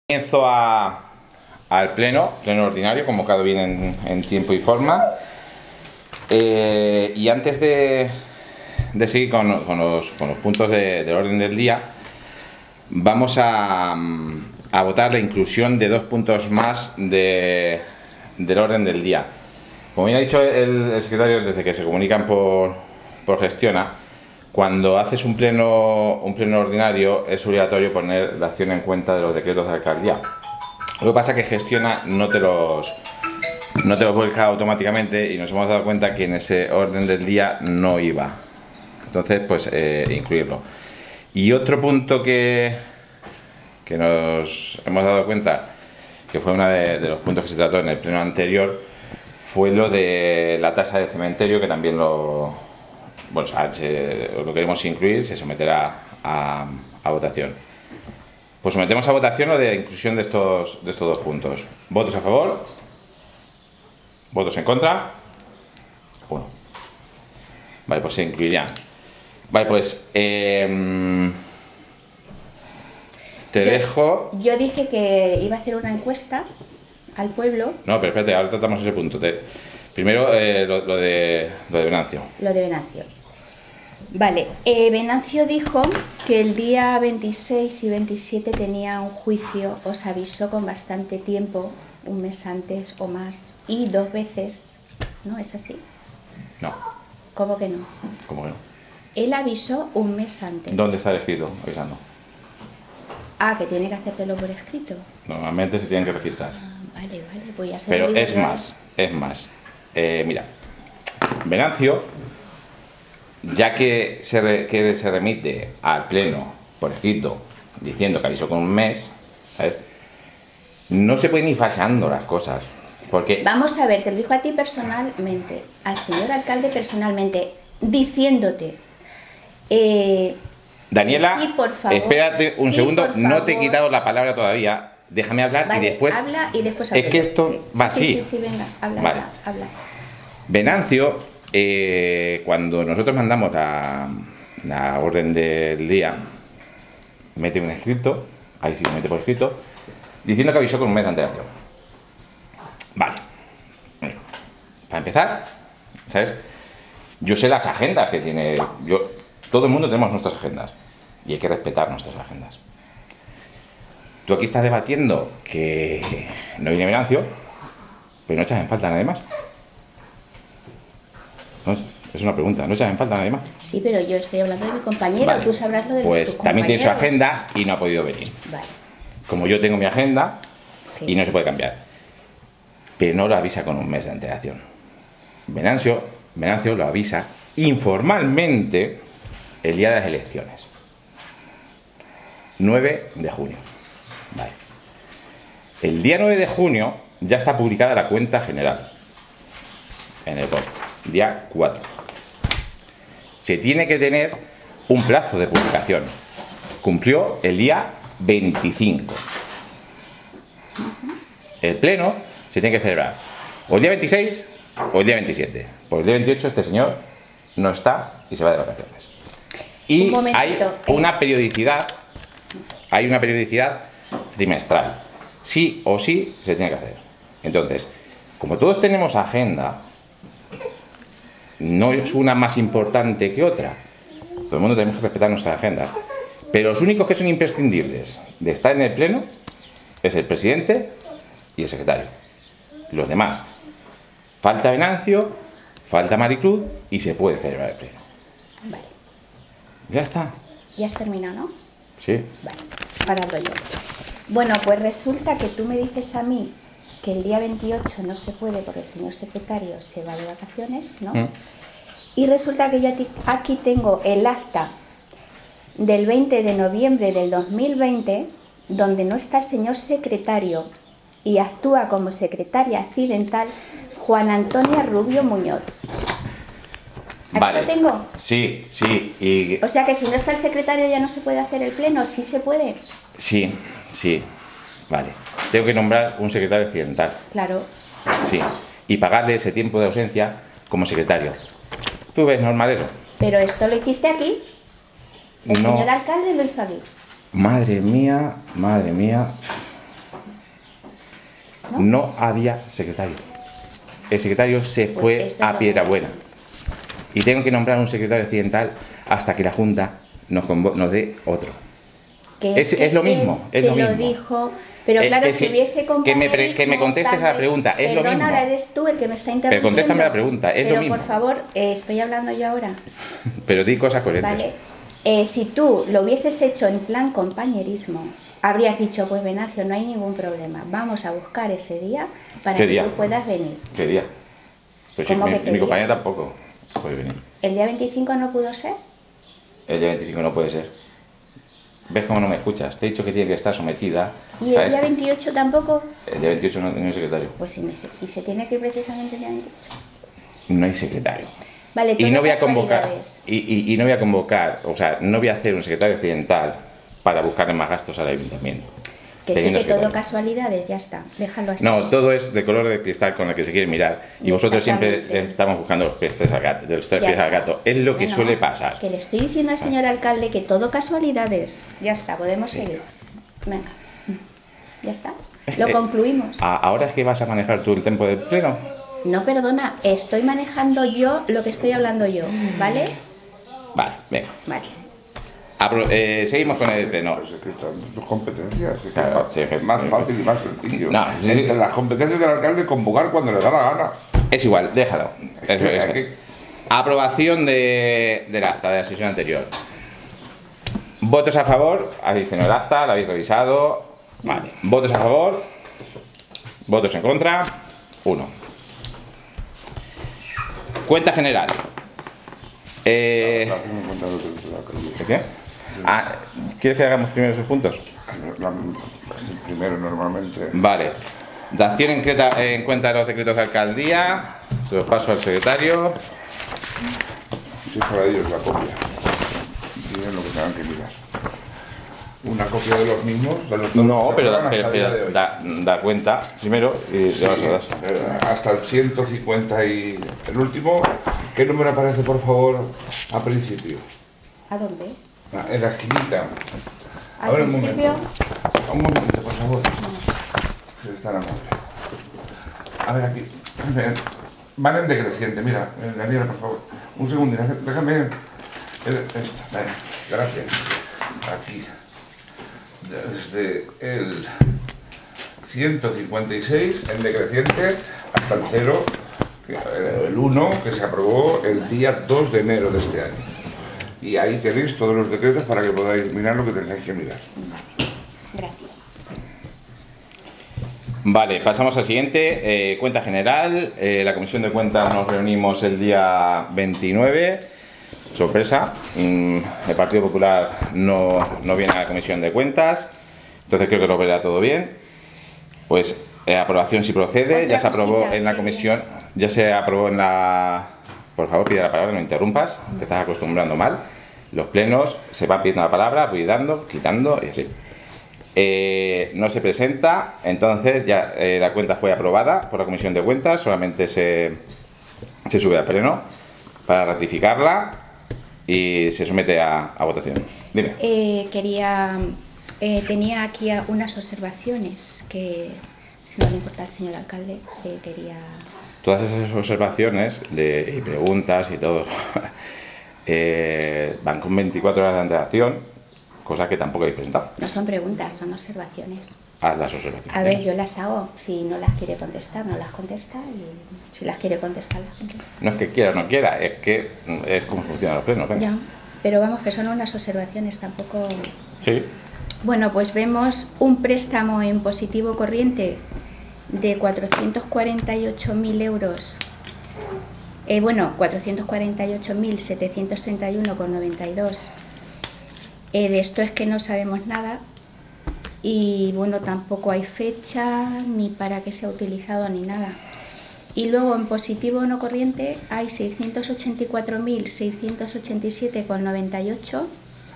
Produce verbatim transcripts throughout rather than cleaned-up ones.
Comienzo a, al pleno, pleno ordinario, convocado bien en, en tiempo y forma. Eh, y antes de, de seguir con, con, los, con los puntos de, del orden del día, vamos a, a votar la inclusión de dos puntos más de, del orden del día. Como bien ha dicho el, el secretario, desde que se comunican por, por Gestiona, cuando haces un pleno, un pleno ordinario es obligatorio poner la acción en cuenta de los decretos de alcaldía. Lo que pasa es que Gestiona no te los, no te los vuelca automáticamente y nos hemos dado cuenta que en ese orden del día no iba. Entonces, pues eh, incluirlo. Y otro punto que, que nos hemos dado cuenta, que fue uno de, de los puntos que se trató en el pleno anterior, fue lo de la tasa de cementerio, que también lo... Bueno, se, lo queremos incluir, se someterá a, a votación. Pues sometemos a votación lo de la inclusión de estos, de estos dos puntos. ¿Votos a favor? ¿Votos en contra? Uno. Vale, pues se incluirían. Vale, pues eh, te yo, dejo... Yo dije que iba a hacer una encuesta al pueblo. No, pero espérate, ahora tratamos ese punto. Te, primero eh, lo, lo, de, lo de Venancio. Lo de Venancio. Vale, eh, Venancio dijo que el día veintiséis y veintisiete tenía un juicio, os avisó con bastante tiempo, un mes antes o más, y dos veces, ¿no? ¿Es así? No. ¿Cómo que no? ¿Cómo que no? Él avisó un mes antes. ¿Dónde está escrito avisando? Ah, que tiene que hacértelo por escrito. Normalmente se tienen que registrar. Ah, vale, vale, pues ya se Pero lo digo es yo. más, es más. Eh, mira, Venancio, ya que se, re, que se remite al pleno por escrito diciendo que avisó con un mes, ¿sabes? No se pueden ir falseando las cosas. Porque... Vamos a ver, te lo dijo a ti personalmente, al señor alcalde personalmente, diciéndote... Eh, Daniela, sí, por favor, espérate un sí, segundo, no te he favor. quitado la palabra todavía. Déjame hablar. Vale, y después... habla y después es que hablo. esto sí, va sí, así. Sí, sí, sí, venga, habla, vale. habla, habla. Venancio, eh, cuando nosotros mandamos la, la orden del día, mete un escrito, ahí sí mete por escrito, diciendo que avisó con un mes de antelación. Vale. Para empezar, ¿sabes? Yo sé las agendas que tiene... Yo, todo el mundo tenemos nuestras agendas y hay que respetar nuestras agendas. Tú aquí estás debatiendo que no viene Venancio, pero no echas en falta a nadie más. No, es una pregunta, ¿no echas en falta a nadie más? Sí, pero yo estoy hablando de mi compañero, Vale. Tú sabrás lo de pues tus también tiene su compañeros. agenda y no ha podido venir. Vale. Como yo tengo mi agenda Sí. y no se puede cambiar. Pero no lo avisa con un mes de antelación. Venancio, Venancio lo avisa informalmente el día de las elecciones. nueve de junio. Vale. El día nueve de junio ya está publicada la cuenta general en el B O E, día cuatro. Se tiene que tener un plazo de publicación. Cumplió el día veinticinco. El pleno se tiene que celebrar o el día veintiséis o el día veintisiete. Por el día veintiocho este señor no está y se va de vacaciones. Y hay una periodicidad, hay una periodicidad trimestral. Sí o sí se tiene que hacer. Entonces, como todos tenemos agenda, no es una más importante que otra. Todo el mundo tenemos que respetar nuestra agenda. Pero los únicos que son imprescindibles de estar en el pleno es el presidente y el secretario. Los demás, falta Venancio, falta Maricruz y se puede celebrar el pleno. Vale. Ya está. Ya has terminado, ¿no? Sí. Vale, ahora hablo yo. Bueno, pues resulta que tú me dices a mí que el día veintiocho no se puede porque el señor secretario se va de vacaciones, ¿no? Mm. Y resulta que yo aquí tengo el acta del veinte de noviembre del dos mil veinte, donde no está el señor secretario y actúa como secretaria accidental Juan Antonia Rubio Muñoz. ¿Aquí Vale. lo tengo? Sí, sí. Y... O sea que si no está el secretario ya no se puede hacer el pleno, sí se puede. Sí, sí. Vale. Tengo que nombrar un secretario accidental. Claro. Sí. Y pagarle ese tiempo de ausencia como secretario. ¿Tú ves normal eso? Pero esto lo hiciste aquí. El No. señor alcalde lo hizo aquí. Madre mía, madre mía. ¿no? No había secretario. El secretario se Pues fue esto a lo Piedrabuena. Y tengo que nombrar un secretario accidental hasta que la Junta nos, nos dé otro. Que Es, es, que es lo mismo, él es lo te mismo. lo dijo, pero Eh, claro, que si si- hubiese que me pre- compañerismo... que me contestes tal a la vez- pregunta, es lo Perdona, mismo. ahora eres tú el que me está interrumpiendo. contéstame la pregunta, es lo pero, mismo. por favor, eh, estoy hablando yo ahora. Pero di cosas coherentes. Vale. Eh, si tú lo hubieses hecho en plan compañerismo, habrías dicho, pues Venancio, no hay ningún problema, vamos a buscar ese día para ¿Qué que día? tú puedas venir. ¿Qué día? Pues sí, ¿Cómo mi, que qué mi día? compañera tampoco puede venir. ¿El día veinticinco no pudo ser? El día veinticinco no puede ser. ¿Ves cómo no me escuchas? Te he dicho que tiene que estar sometida. ¿Y el ¿sabes? día veintiocho tampoco? El día veintiocho no, no hay secretario. Pues sí, me sé. ¿Y se tiene que ir precisamente el día veintiocho? No hay secretario. Vale, Y todo no voy a convocar, casualidades. y, y- y no voy a convocar, o sea, no voy a hacer un secretario accidental para buscarle más gastos al ayuntamiento. Que sí, teniendo que todo secretario. casualidades, ya está, déjalo así. No, todo es de color de cristal con el que se quiere mirar. Y vosotros siempre Exactamente. estamos buscando los pies al gato, de los tres Ya pies al está. gato. Es lo que No, no, suele pasar. Que le estoy diciendo al señor alcalde que todo casualidades. Ya está, podemos Sí. seguir. Venga, ya está. Lo Eh, concluimos. a- Ahora es que vas a manejar tú el tiempo del pleno. No, perdona, estoy manejando yo lo que estoy hablando yo, ¿vale? Vale, venga. Vale. Apro- eh, seguimos con el pleno. Pues es que están tus competencias, es que Claro, es sí, que- más fácil y más sencillo. No, sí, sí. Entre las competencias del alcalde convocar cuando le da la gana. Es igual, déjalo. Eso que- es. hay que- Aprobación de, del acta de la sesión anterior. Votos a favor, habéis visto el acta, la habéis revisado. Vale. Votos a favor, votos en contra, uno. Cuenta general. Eh, La tengo en cuenta lo que dice la alcaldía. ¿Qué? Ah, ¿quieres que hagamos primero esos puntos? La- es el primero normalmente. Vale. Dación en, creta- en cuenta de los decretos de alcaldía. Se los paso al secretario. Sí, para ellos la copia. Miren lo que tengan que mirar. Una copia de los mismos, de los dos No, que pero, se pero- hasta el día pero de hoy. da, da cuenta primero y Sí, le vas a dar. eh, hasta el ciento cincuenta y el último. ¿Qué número aparece, por favor, a principio? ¿A dónde? Ah, en la esquinita. Al A ver, un principio. momento. Un momentito, por favor. Si es tan amable. A ver, aquí. Déjame- Van en decreciente, mira, eh, Daniela, por favor. Un segundo, déjame. el- esto, venga, gracias. Aquí. Desde el ciento cincuenta y seis en decreciente hasta el cero, que, eh, el uno, que se aprobó el día dos de enero de este año. Y ahí tenéis todos los decretos para que podáis mirar lo que tengáis que mirar. Gracias. Vale, pasamos al siguiente. eh, cuenta general. Eh, la comisión de cuentas nos reunimos el día veintinueve. Sorpresa. mm, el Partido Popular no, no viene a la comisión de cuentas. Entonces creo que lo verá todo bien. Pues eh, aprobación si procede. Otra Ya se aprobó cosita, en la que- comisión. Ya se aprobó en la... Por favor, pide la palabra, no interrumpas. Te estás acostumbrando mal. Los plenos se van pidiendo la palabra, voy dando, quitando y así. Eh, no se presenta, entonces ya eh, la cuenta fue aprobada por la Comisión de Cuentas, solamente se, se sube al pleno para ratificarla y se somete a, a votación. Dime. Eh, quería, eh, tenía aquí a- unas observaciones que, si no le importa al señor alcalde, eh, quería... Todas esas observaciones de, y preguntas y todo eh, van con veinticuatro horas de antelación, cosa que tampoco habéis presentado. No son preguntas, son observaciones. Haz las observaciones. A ver, yo las hago. Si no las quiere contestar, no las contesta. Y si las quiere contestar, las contesta. No es que quiera o no quiera, es que es como funcionan los plenos. venga. Ya, pero vamos, que son unas observaciones, tampoco... Sí. Bueno, pues vemos un préstamo en positivo corriente de cuatrocientos cuarenta y ocho mil euros. Eh, bueno, cuatrocientos cuarenta y ocho mil setecientos treinta y uno con noventa y dos. Eh, de esto es que no sabemos nada y bueno, tampoco hay fecha ni para qué se ha utilizado ni nada. Y luego en positivo no corriente hay seiscientos ochenta y cuatro mil seiscientos ochenta y siete con noventa y ocho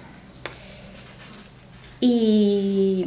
y,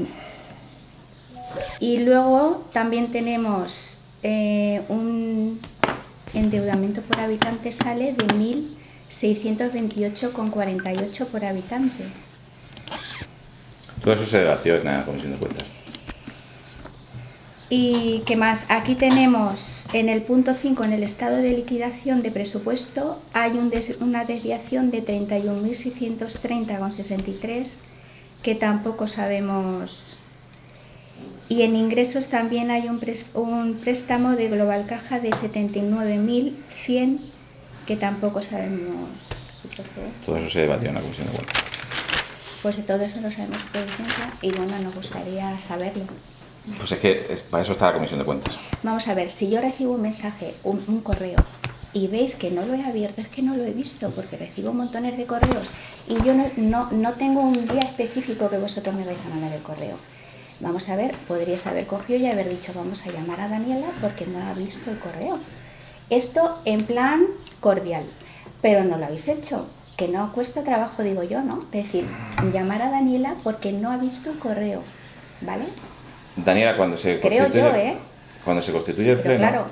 y luego también tenemos eh, un endeudamiento por habitante sale de mil seiscientos veintiocho con cuarenta y ocho por habitante. Todo eso se debatió en la Comisión de Cuentas. ¿Y qué más? Aquí tenemos en el punto cinco, en el estado de liquidación de presupuesto, hay un des una desviación de treinta y un mil seiscientos treinta coma sesenta y tres, que tampoco sabemos. Y en ingresos también hay un, pres un préstamo de Global Caja de setenta y nueve mil cien, que tampoco sabemos su procedencia. Todo eso se debatió en la Comisión de Cuentas. Pues de todo eso lo sabemos su procedencia y bueno, nos gustaría saberlo. Pues es que es, para eso está la Comisión de Cuentas. Vamos a ver, si yo recibo un mensaje, un, un correo, y veis que no lo he abierto, es que no lo he visto, porque recibo montones de correos y yo no, no, no tengo un día específico que vosotros me vais a mandar el correo. Vamos a ver, podríais haber cogido y haber dicho, vamos a llamar a Daniela porque no ha visto el correo. Esto en plan cordial, pero no lo habéis hecho, que no cuesta trabajo, digo yo, ¿no? Es decir, llamar a Daniela porque no ha visto el correo, ¿vale? Daniela, cuando se Creo constituye, yo, ¿eh? cuando se constituye el Pero pleno, claro,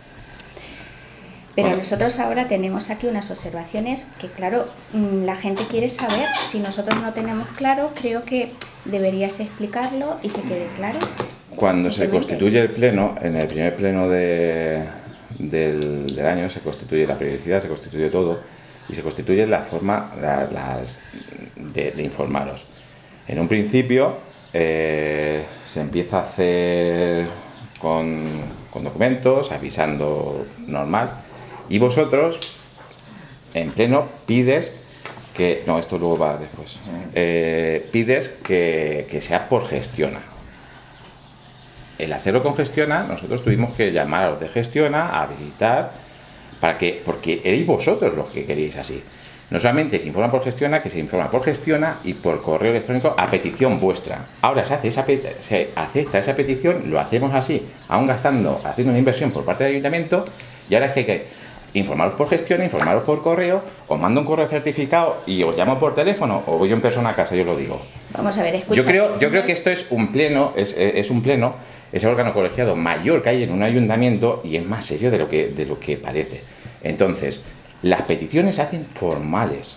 pero Bueno. nosotros ahora tenemos aquí unas observaciones que, claro, mm, la gente quiere saber. Si nosotros no tenemos claro, creo que deberías explicarlo y que quede claro. cuando se Simplemente. constituye el pleno, en el primer pleno de, del, del año se constituye la periodicidad, se constituye todo y se constituye la forma la, las, de, de informaros. En un principio eh, se empieza a hacer con, con documentos, avisando normal, y vosotros en pleno pides que, no, esto luego va después, eh, pides que, que sea por gestiona. El hacerlo con gestiona, nosotros tuvimos que llamar a los de gestiona, a habilitar, para que, porque erais vosotros los que queréis así. No solamente se informa por gestiona, que se informa por gestiona y por correo electrónico a petición vuestra. Ahora se, hace esa se acepta esa petición, lo hacemos así, aún gastando, haciendo una inversión por parte del ayuntamiento, y ahora es que hay que informaros por gestión, informaros por correo, os mando un correo certificado y os llamo por teléfono, o voy yo en persona a casa, yo os lo digo. Vamos a ver, escucha. Yo creo, yo creo que esto es un pleno, es, es un pleno, es el órgano colegiado mayor que hay en un ayuntamiento y es más serio de lo que, de lo que parece. Entonces, las peticiones se hacen formales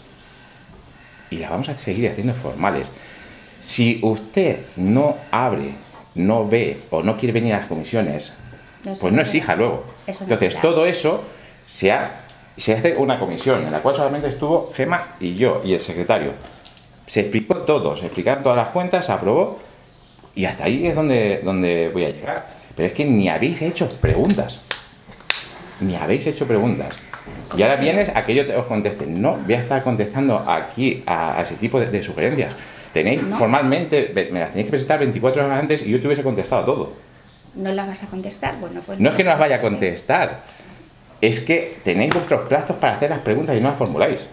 y las vamos a seguir haciendo formales. Si usted no abre, no ve o no quiere venir a las comisiones, No, eso pues no no es exija verdad. luego. Eso no es Entonces, verdad. todo eso se, ha, se hace una comisión en la cual solamente estuvo Gema y yo y el secretario. Se explicó todo, se explicaron todas las cuentas, se aprobó y hasta ahí es donde, donde voy a llegar. Pero es que ni habéis hecho preguntas. Ni habéis hecho preguntas. Y ahora vienes a que yo te, os conteste. No voy a estar contestando aquí a, a ese tipo de, de sugerencias. Tenéis No. formalmente, me las tenéis que presentar veinticuatro horas antes y yo te hubiese contestado todo. ¿No las vas a contestar? Bueno, pues No es que no las vaya a contestes. contestar, es que tenéis vuestros plazos para hacer las preguntas y no las formuláis.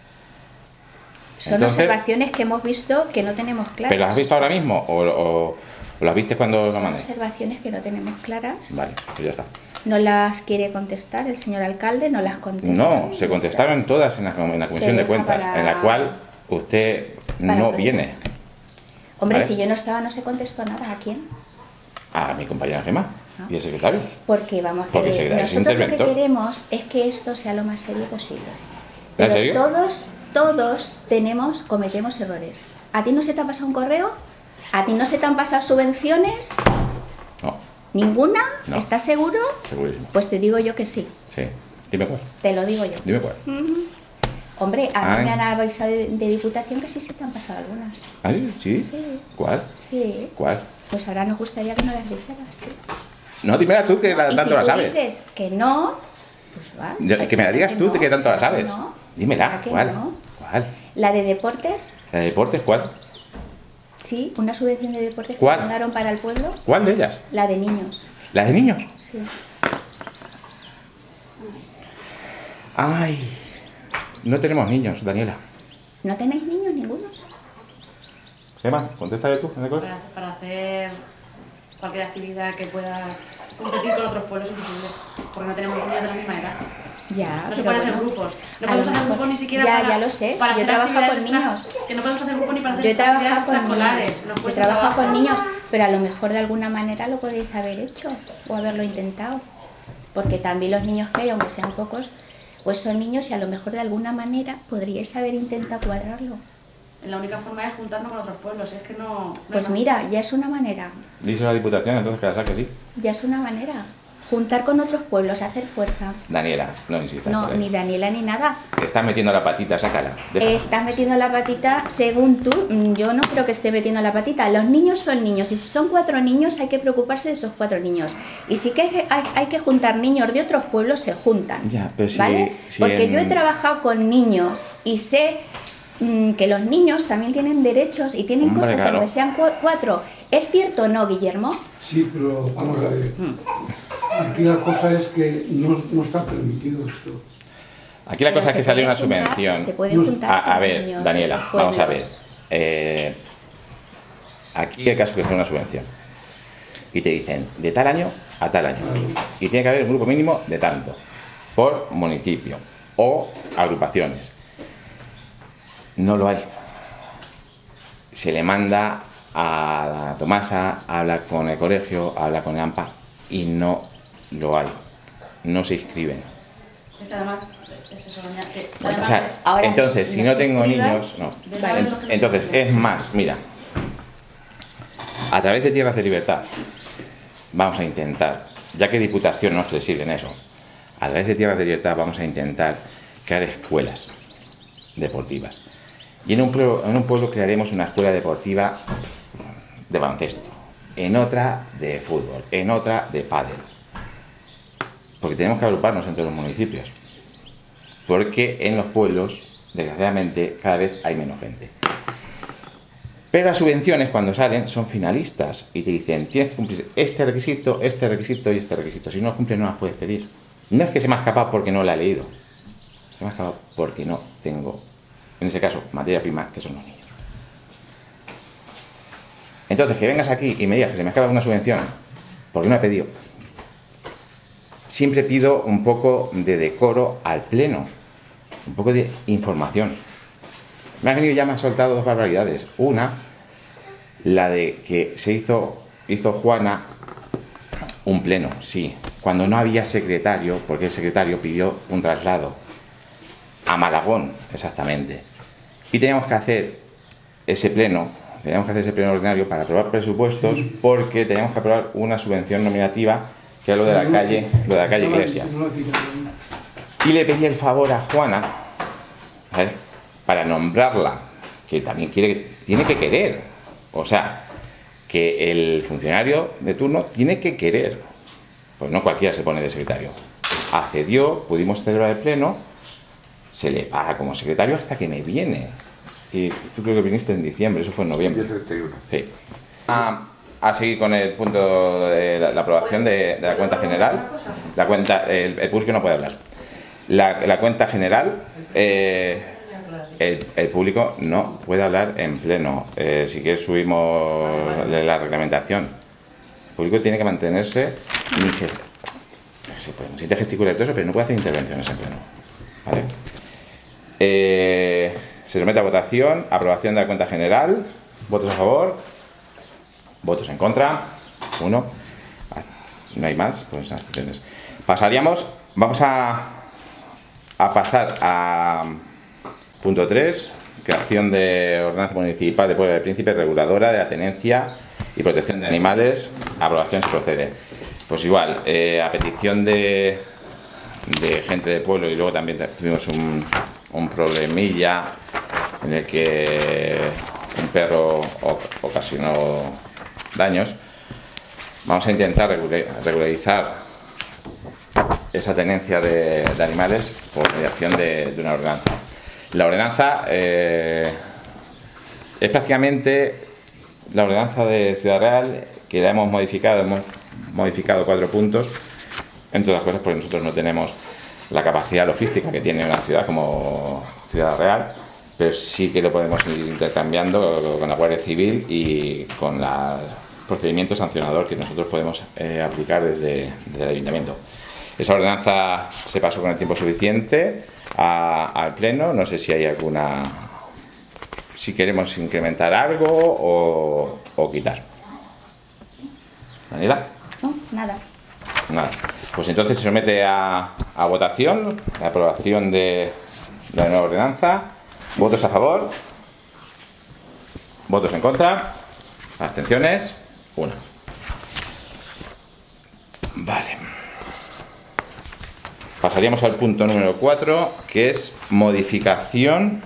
Son Entonces, observaciones que hemos visto que no tenemos claras. ¿pero las has visto ahora mismo o, o, o las viste cuando lo Son mandé? observaciones que no tenemos claras. Vale, pues ya está. No las quiere contestar el señor alcalde, no las contesta. No, y se ya contestaron todas en la, en la Se Comisión de deja Cuentas, para- en la cual usted para no otro viene. día. Hombre, ¿Vale? si yo no estaba, no se contestó nada. ¿A quién? A mi compañera Gemma Ah. y el secretario. Porque vamos, Porque eh, se queda ese nosotros lo que interventor. queremos es que esto sea lo más serio posible. ¿En Pero serio? todos, todos tenemos, cometemos errores. ¿A ti no se te ha pasado un correo? ¿A ti no se te han pasado subvenciones? No, ¿Ninguna? No. ¿Estás seguro? segurísimo. Pues te digo yo que sí. Sí, dime cuál. Te lo digo yo. Dime cuál. Hombre, a mí Ay. me han avisado de, de Diputación que sí se te han pasado algunas. ¿Ah, sí? Sí. ¿Cuál? Sí. ¿Cuál? Pues ahora nos gustaría que nos las dijeras. ¿sí? No, dímela tú que la- Y tanto si la tú sabes. dices que no, pues vas. Ya, que me la digas tú, no, que tanto la será sabes. que no, Dímela, será que ¿cuál? no. ¿Cuál? La de deportes, ¿La de deportes cuál? sí, una subvención de deportes ¿Cuál? que mandaron para el pueblo. ¿Cuál de ellas? La de niños, ¿La de niños? sí. Ay, no tenemos niños, Daniela. ¿No tenéis niños ningunos? Gemma, contéstale tú en el cole. Para, para hacer cualquier actividad que pueda competir con otros pueblos es imposible, porque no tenemos niños de la misma edad. Ya, No se pero pueden bueno, hacer grupos. No a podemos lo hacer mejor- grupos ni siquiera ya, para. ya lo sé, para si yo hacer trabajo con actividades extra- niños. Que no podemos hacer grupos ni para hacer Yo he trabajado actividades con extraescolares. niños, Nos yo cuesta trabajo con trabajo. niños, pero a lo mejor de alguna manera lo podéis haber hecho o haberlo intentado. Porque también los niños que hay, aunque sean pocos, pues son niños y a lo mejor de alguna manera podríais haber intentado cuadrarlo. la única forma es juntarnos con otros pueblos, es que no... no Pues hay mira, ya es una manera, Díselo a la Diputación, entonces que la saque, sí. ya es una manera. Juntar con otros pueblos, hacer fuerza. Daniela, no insistas. No, por él. ni Daniela ni nada. Te estás metiendo la patita, sácala. Deja. Está metiendo la patita, según tú, mm, yo no creo que esté metiendo la patita. Los niños son niños y si son cuatro niños hay que preocuparse de esos cuatro niños. Y si que hay, hay, hay que juntar niños de otros pueblos, se juntan. Ya, pero si- ¿vale? si Porque en- yo he trabajado con niños y sé mm, que los niños también tienen derechos y tienen Hombre, cosas, claro. aunque sean cu- cuatro. ¿Es cierto o no, Guillermo? Sí, pero vamos a ver. Aquí la cosa es que no, no está permitido esto. Aquí la Pero cosa es se que salió pueden una juntar- subvención. Se pueden juntar A, a con ver, niños de Daniela, otros vamos a ver. pueblos. Eh, aquí el caso es que sale una subvención. Y te dicen, de tal año a tal año. Y tiene que haber un grupo mínimo de tanto. Por municipio. O agrupaciones. No lo hay. Se le manda a Tomasa, habla con el colegio, habla con el AMPA y no lo hay. No se inscriben. Es que además, es eso, doña, que O además sea, de- Ahora, entonces, si no no se tengo inscriban, niños, no. de Vale. los que- Entonces, es más, mira, a través de Tierras de Libertad, vamos a intentar, ya que Diputación no es flexible en eso, a través de Tierras de Libertad vamos a intentar crear escuelas deportivas. Y en un pueblo, en un pueblo crearemos una escuela deportiva de baloncesto, en otra de fútbol, en otra de pádel. Porque tenemos que agruparnos entre los municipios. Porque en los pueblos, desgraciadamente, cada vez hay menos gente. Pero las subvenciones, cuando salen, son finalistas y te dicen, tienes que cumplir este requisito, este requisito y este requisito. Si no los cumples, no las puedes pedir. No es que se me ha escapado porque no la he leído. Se me ha escapado porque no tengo, en ese caso, materia prima, que son los niños. Entonces, que vengas aquí y me digas que se me escapa una subvención porque no he pedido. Siempre pido un poco de decoro al pleno, un poco de información. Me ha venido ya, me ha soltado dos barbaridades. Una, la de que se hizo, hizo Juana un pleno, sí, cuando no había secretario, porque el secretario pidió un traslado a Malagón, exactamente. Y teníamos que hacer ese pleno, teníamos que hacer ese pleno ordinario para aprobar presupuestos, porque teníamos que aprobar una subvención nominativa, que es lo de la calle, lo de la calle Iglesia. Y le pedí el favor a Juana, ¿sabes?, para nombrarla, que también quiere, tiene que querer. O sea, que el funcionario de turno tiene que querer. Pues no cualquiera se pone de secretario. Accedió, pudimos celebrar el pleno, se le paga como secretario hasta que me viene. Y tú creo que viniste en diciembre, eso fue en noviembre. día treinta y uno. Sí. A, a seguir con el punto de la, la aprobación de, de la cuenta general. La cuenta, el, el público no puede hablar. La, la cuenta general, eh, el, el público no puede hablar en pleno. Eh, si quieres subimos la reglamentación. El público tiene que mantenerse, ni que se puede, si te gesticular y todo eso, pero no puede hacer intervenciones en pleno. ¿Vale? Eh, se somete a votación, aprobación de la cuenta general, votos a favor, votos en contra, uno, no hay más, pues abstenciones. Pasaríamos, vamos a, a pasar a punto tres, creación de ordenanza municipal de Puebla del Príncipe, reguladora de la tenencia y protección de animales, aprobación si procede. Pues igual, eh, a petición de, de gente del pueblo, y luego también tuvimos un, un problemilla en el que un perro ocasionó daños, vamos a intentar regularizar esa tenencia de, de animales por mediación de, de una ordenanza. La ordenanza eh, es prácticamente la ordenanza de Ciudad Real, que la hemos modificado, hemos modificado cuatro puntos, entre otras cosas porque nosotros no tenemos la capacidad logística que tiene una ciudad como Ciudad Real, pero sí que lo podemos ir intercambiando con la Guardia Civil y con el procedimiento sancionador que nosotros podemos eh, aplicar desde, desde el Ayuntamiento. Esa ordenanza se pasó con el tiempo suficiente a, al Pleno, no sé si hay alguna, si queremos incrementar algo o, o quitar. ¿Daniela? No, nada. Nada. Pues entonces se somete a, a votación la aprobación de, de la nueva ordenanza. ¿Votos a favor? ¿Votos en contra? ¿Abstenciones? Una. Vale. Pasaríamos al punto número cuatro, que es modificación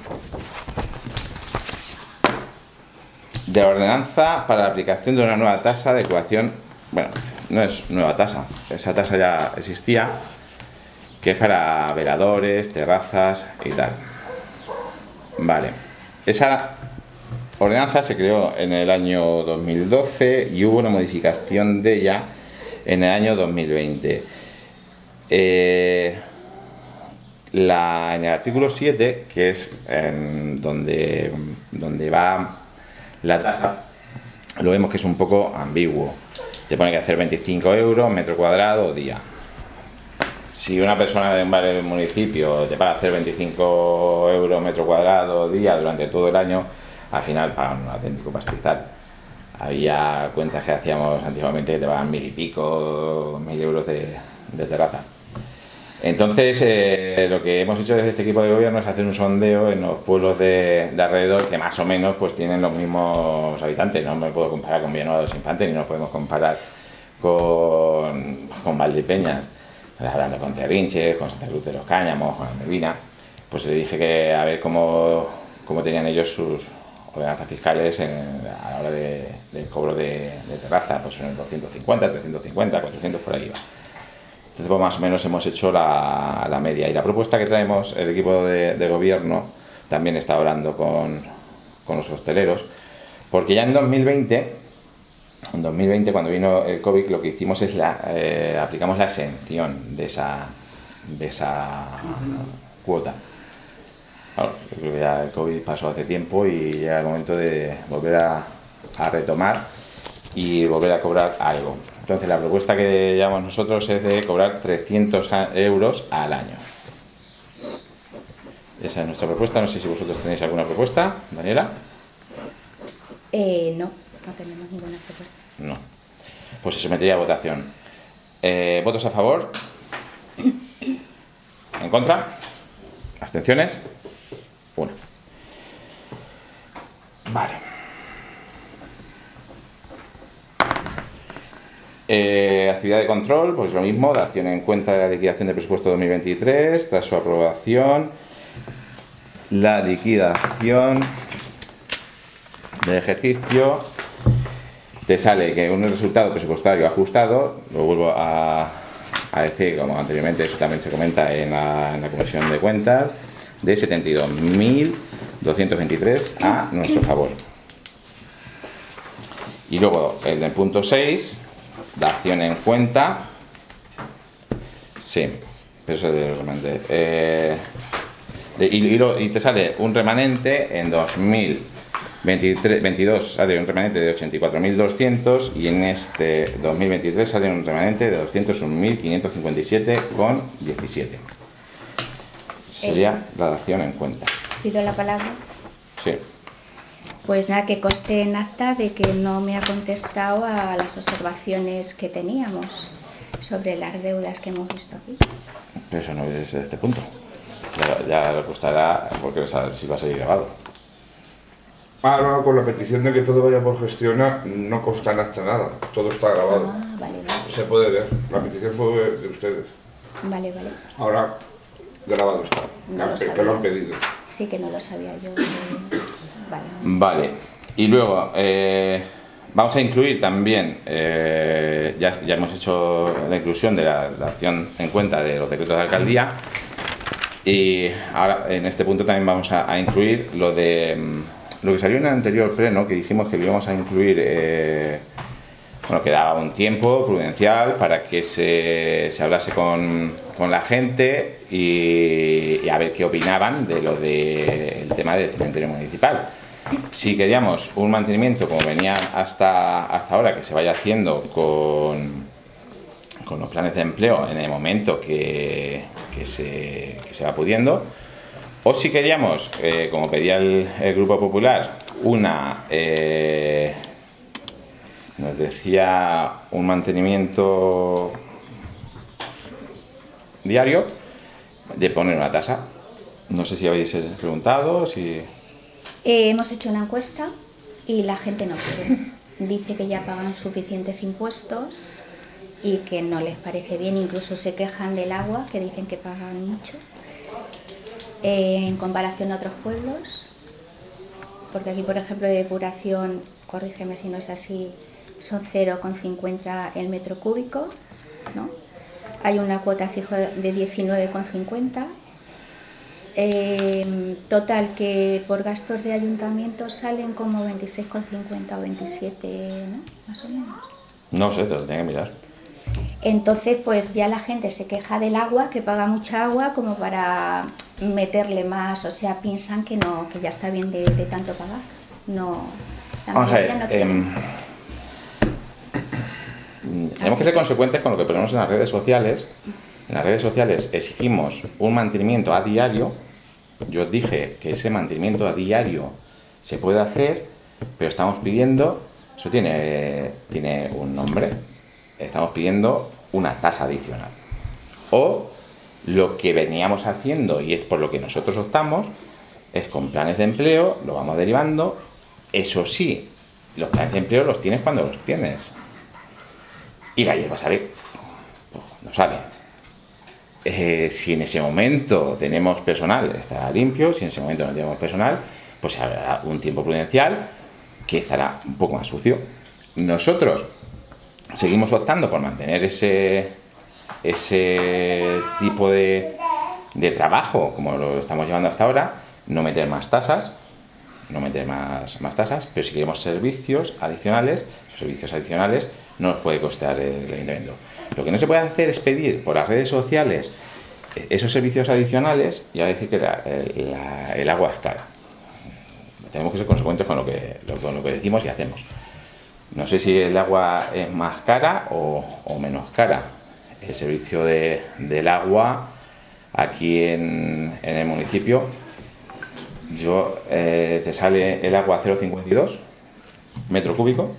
de la ordenanza para la aplicación de una nueva tasa de adecuación. Bueno, no es nueva tasa, esa tasa ya existía, que es para veladores, terrazas y tal. Vale. Esa ordenanza se creó en el año dos mil doce y hubo una modificación de ella en el año dos mil veinte. Eh, la, en el artículo siete, que es en donde, donde va la tasa, lo vemos que es un poco ambiguo. Te pone que hacer veinticinco euros metro cuadrado o día. Si una persona de un barrio del municipio te paga hacer veinticinco euros metro cuadrado día durante todo el año, al final pagan un auténtico pastizal. Había cuentas que hacíamos antiguamente que te pagan mil y pico, mil euros de, de terraza. Entonces, eh, lo que hemos hecho desde este equipo de gobierno es hacer un sondeo en los pueblos de, de alrededor que más o menos pues tienen los mismos habitantes. No me puedo comparar con Villanueva de los Infantes ni nos podemos comparar con, con Valdepeñas. Hablando con Terrinches, con Santa Cruz de los Cáñamos, con Medina, pues le dije que a ver cómo, cómo tenían ellos sus ordenanzas fiscales en, a la hora de, del cobro de, de terraza, pues en doscientos cincuenta, trescientos cincuenta, cuatrocientos por ahí va. Entonces pues más o menos hemos hecho la, la media, y la propuesta que traemos el equipo de, de gobierno también está hablando con, con los hosteleros, porque ya en dos mil veinte, en dos mil veinte cuando vino el COVID, lo que hicimos es la, eh, aplicamos la exención de esa, de esa cuota. Claro, yo creo que ya el COVID pasó hace tiempo y llega el momento de volver a, a retomar y volver a cobrar algo. Entonces la propuesta que llevamos nosotros es de cobrar trescientos euros al año. Esa es nuestra propuesta. No sé si vosotros tenéis alguna propuesta, Daniela. Eh, no, no tenemos ninguna propuesta. No. Pues se sometería a votación. Eh, ¿Votos a favor? ¿En contra? ¿Abstenciones? Una. Vale. Eh, actividad de control, pues lo mismo, dación en cuenta de la liquidación de presupuesto dos mil veintitrés, tras su aprobación, la liquidación del ejercicio, te sale que un resultado presupuestario ajustado, lo vuelvo a, a decir, como anteriormente, eso también se comenta en la, en la Comisión de Cuentas, de setenta y dos mil doscientos veintitrés a nuestro favor. Y luego, el del punto seis, dación en cuenta, sí, eso es el remanente. Eh, y, y, lo, y te sale un remanente en dos mil veintidós, sale un remanente de ochenta y cuatro mil doscientos y en este dos mil veintitrés sale un remanente de doscientos un mil quinientos cincuenta y siete con diecisiete. Sería eh, la dación en cuenta. ¿Pido la palabra? Sí. Pues nada, que conste en acta de que no me ha contestado a las observaciones que teníamos sobre las deudas que hemos visto aquí. Pero eso no es de este punto. Ya, ya lo costará porque si va a seguir grabado. Ah, no, con la petición de que todo vaya por gestión no consta en acta nada. Todo está grabado. Ah, vale, vale. Se puede ver. La petición fue de ustedes. Vale, vale. Ahora grabado está. No lo que, sabía. que lo han pedido. Sí, que no lo sabía yo. Vale. Vale. Y luego, eh, vamos a incluir también, eh, ya, ya hemos hecho la inclusión de la dación en cuenta de los decretos de alcaldía. Y ahora en este punto también vamos a, a incluir lo de lo que salió en el anterior pleno, que dijimos que lo íbamos a incluir, eh, bueno, que daba un tiempo prudencial para que se, se hablase con, con la gente y, y a ver qué opinaban de lo del tema del cementerio municipal. Si queríamos un mantenimiento como venía hasta, hasta ahora, que se vaya haciendo con, con los planes de empleo en el momento que, que, se, que se va pudiendo, o si queríamos, eh, como pedía el, el Grupo Popular, una, eh, nos decía un mantenimiento diario, de poner una tasa. No sé si habéis preguntado, si... Eh, hemos hecho una encuesta y la gente no quiere. Dice que ya pagan suficientes impuestos y que no les parece bien, incluso se quejan del agua, que dicen que pagan mucho, eh, en comparación a otros pueblos, porque aquí, por ejemplo, de depuración, corrígeme si no es así, son cero coma cincuenta el metro cúbico, ¿no? Hay una cuota fija de diecinueve coma cincuenta. Eh, total, que por gastos de ayuntamiento salen como veintiséis coma cincuenta o veintisiete, ¿no? Más o menos. No sé, te lo tengo que mirar. Entonces, pues ya la gente se queja del agua, que paga mucha agua, como para meterle más, o sea, piensan que no, que ya está bien de, de tanto pagar. No, la Vamos a ver, mayoría no quiere. em, tenemos que ser consecuentes con lo que ponemos en las redes sociales. En las redes sociales exigimos un mantenimiento a diario. Yo os dije que ese mantenimiento a diario se puede hacer, pero estamos pidiendo, eso tiene, tiene un nombre, estamos pidiendo una tasa adicional. O lo que veníamos haciendo, y es por lo que nosotros optamos, es con planes de empleo, lo vamos derivando. Eso sí, los planes de empleo los tienes cuando los tienes. Y la hierba sale, pues, no sale. Eh, si en ese momento tenemos personal, estará limpio. Si en ese momento no tenemos personal, pues habrá un tiempo prudencial que estará un poco más sucio. Nosotros seguimos optando por mantener ese, ese tipo de, de trabajo como lo estamos llevando hasta ahora, no meter más tasas, no meter más, más tasas, pero si queremos servicios adicionales, esos servicios adicionales no nos puede costar el ayuntamiento. Lo que no se puede hacer es pedir por las redes sociales esos servicios adicionales y a decir que la, la, el agua es cara. Tenemos que ser consecuentes con lo que, con lo que decimos y hacemos. No sé si el agua es más cara o, o menos cara. El servicio de, del agua aquí en, en el municipio, yo eh, te sale el agua a cero coma cincuenta y dos metro cúbico.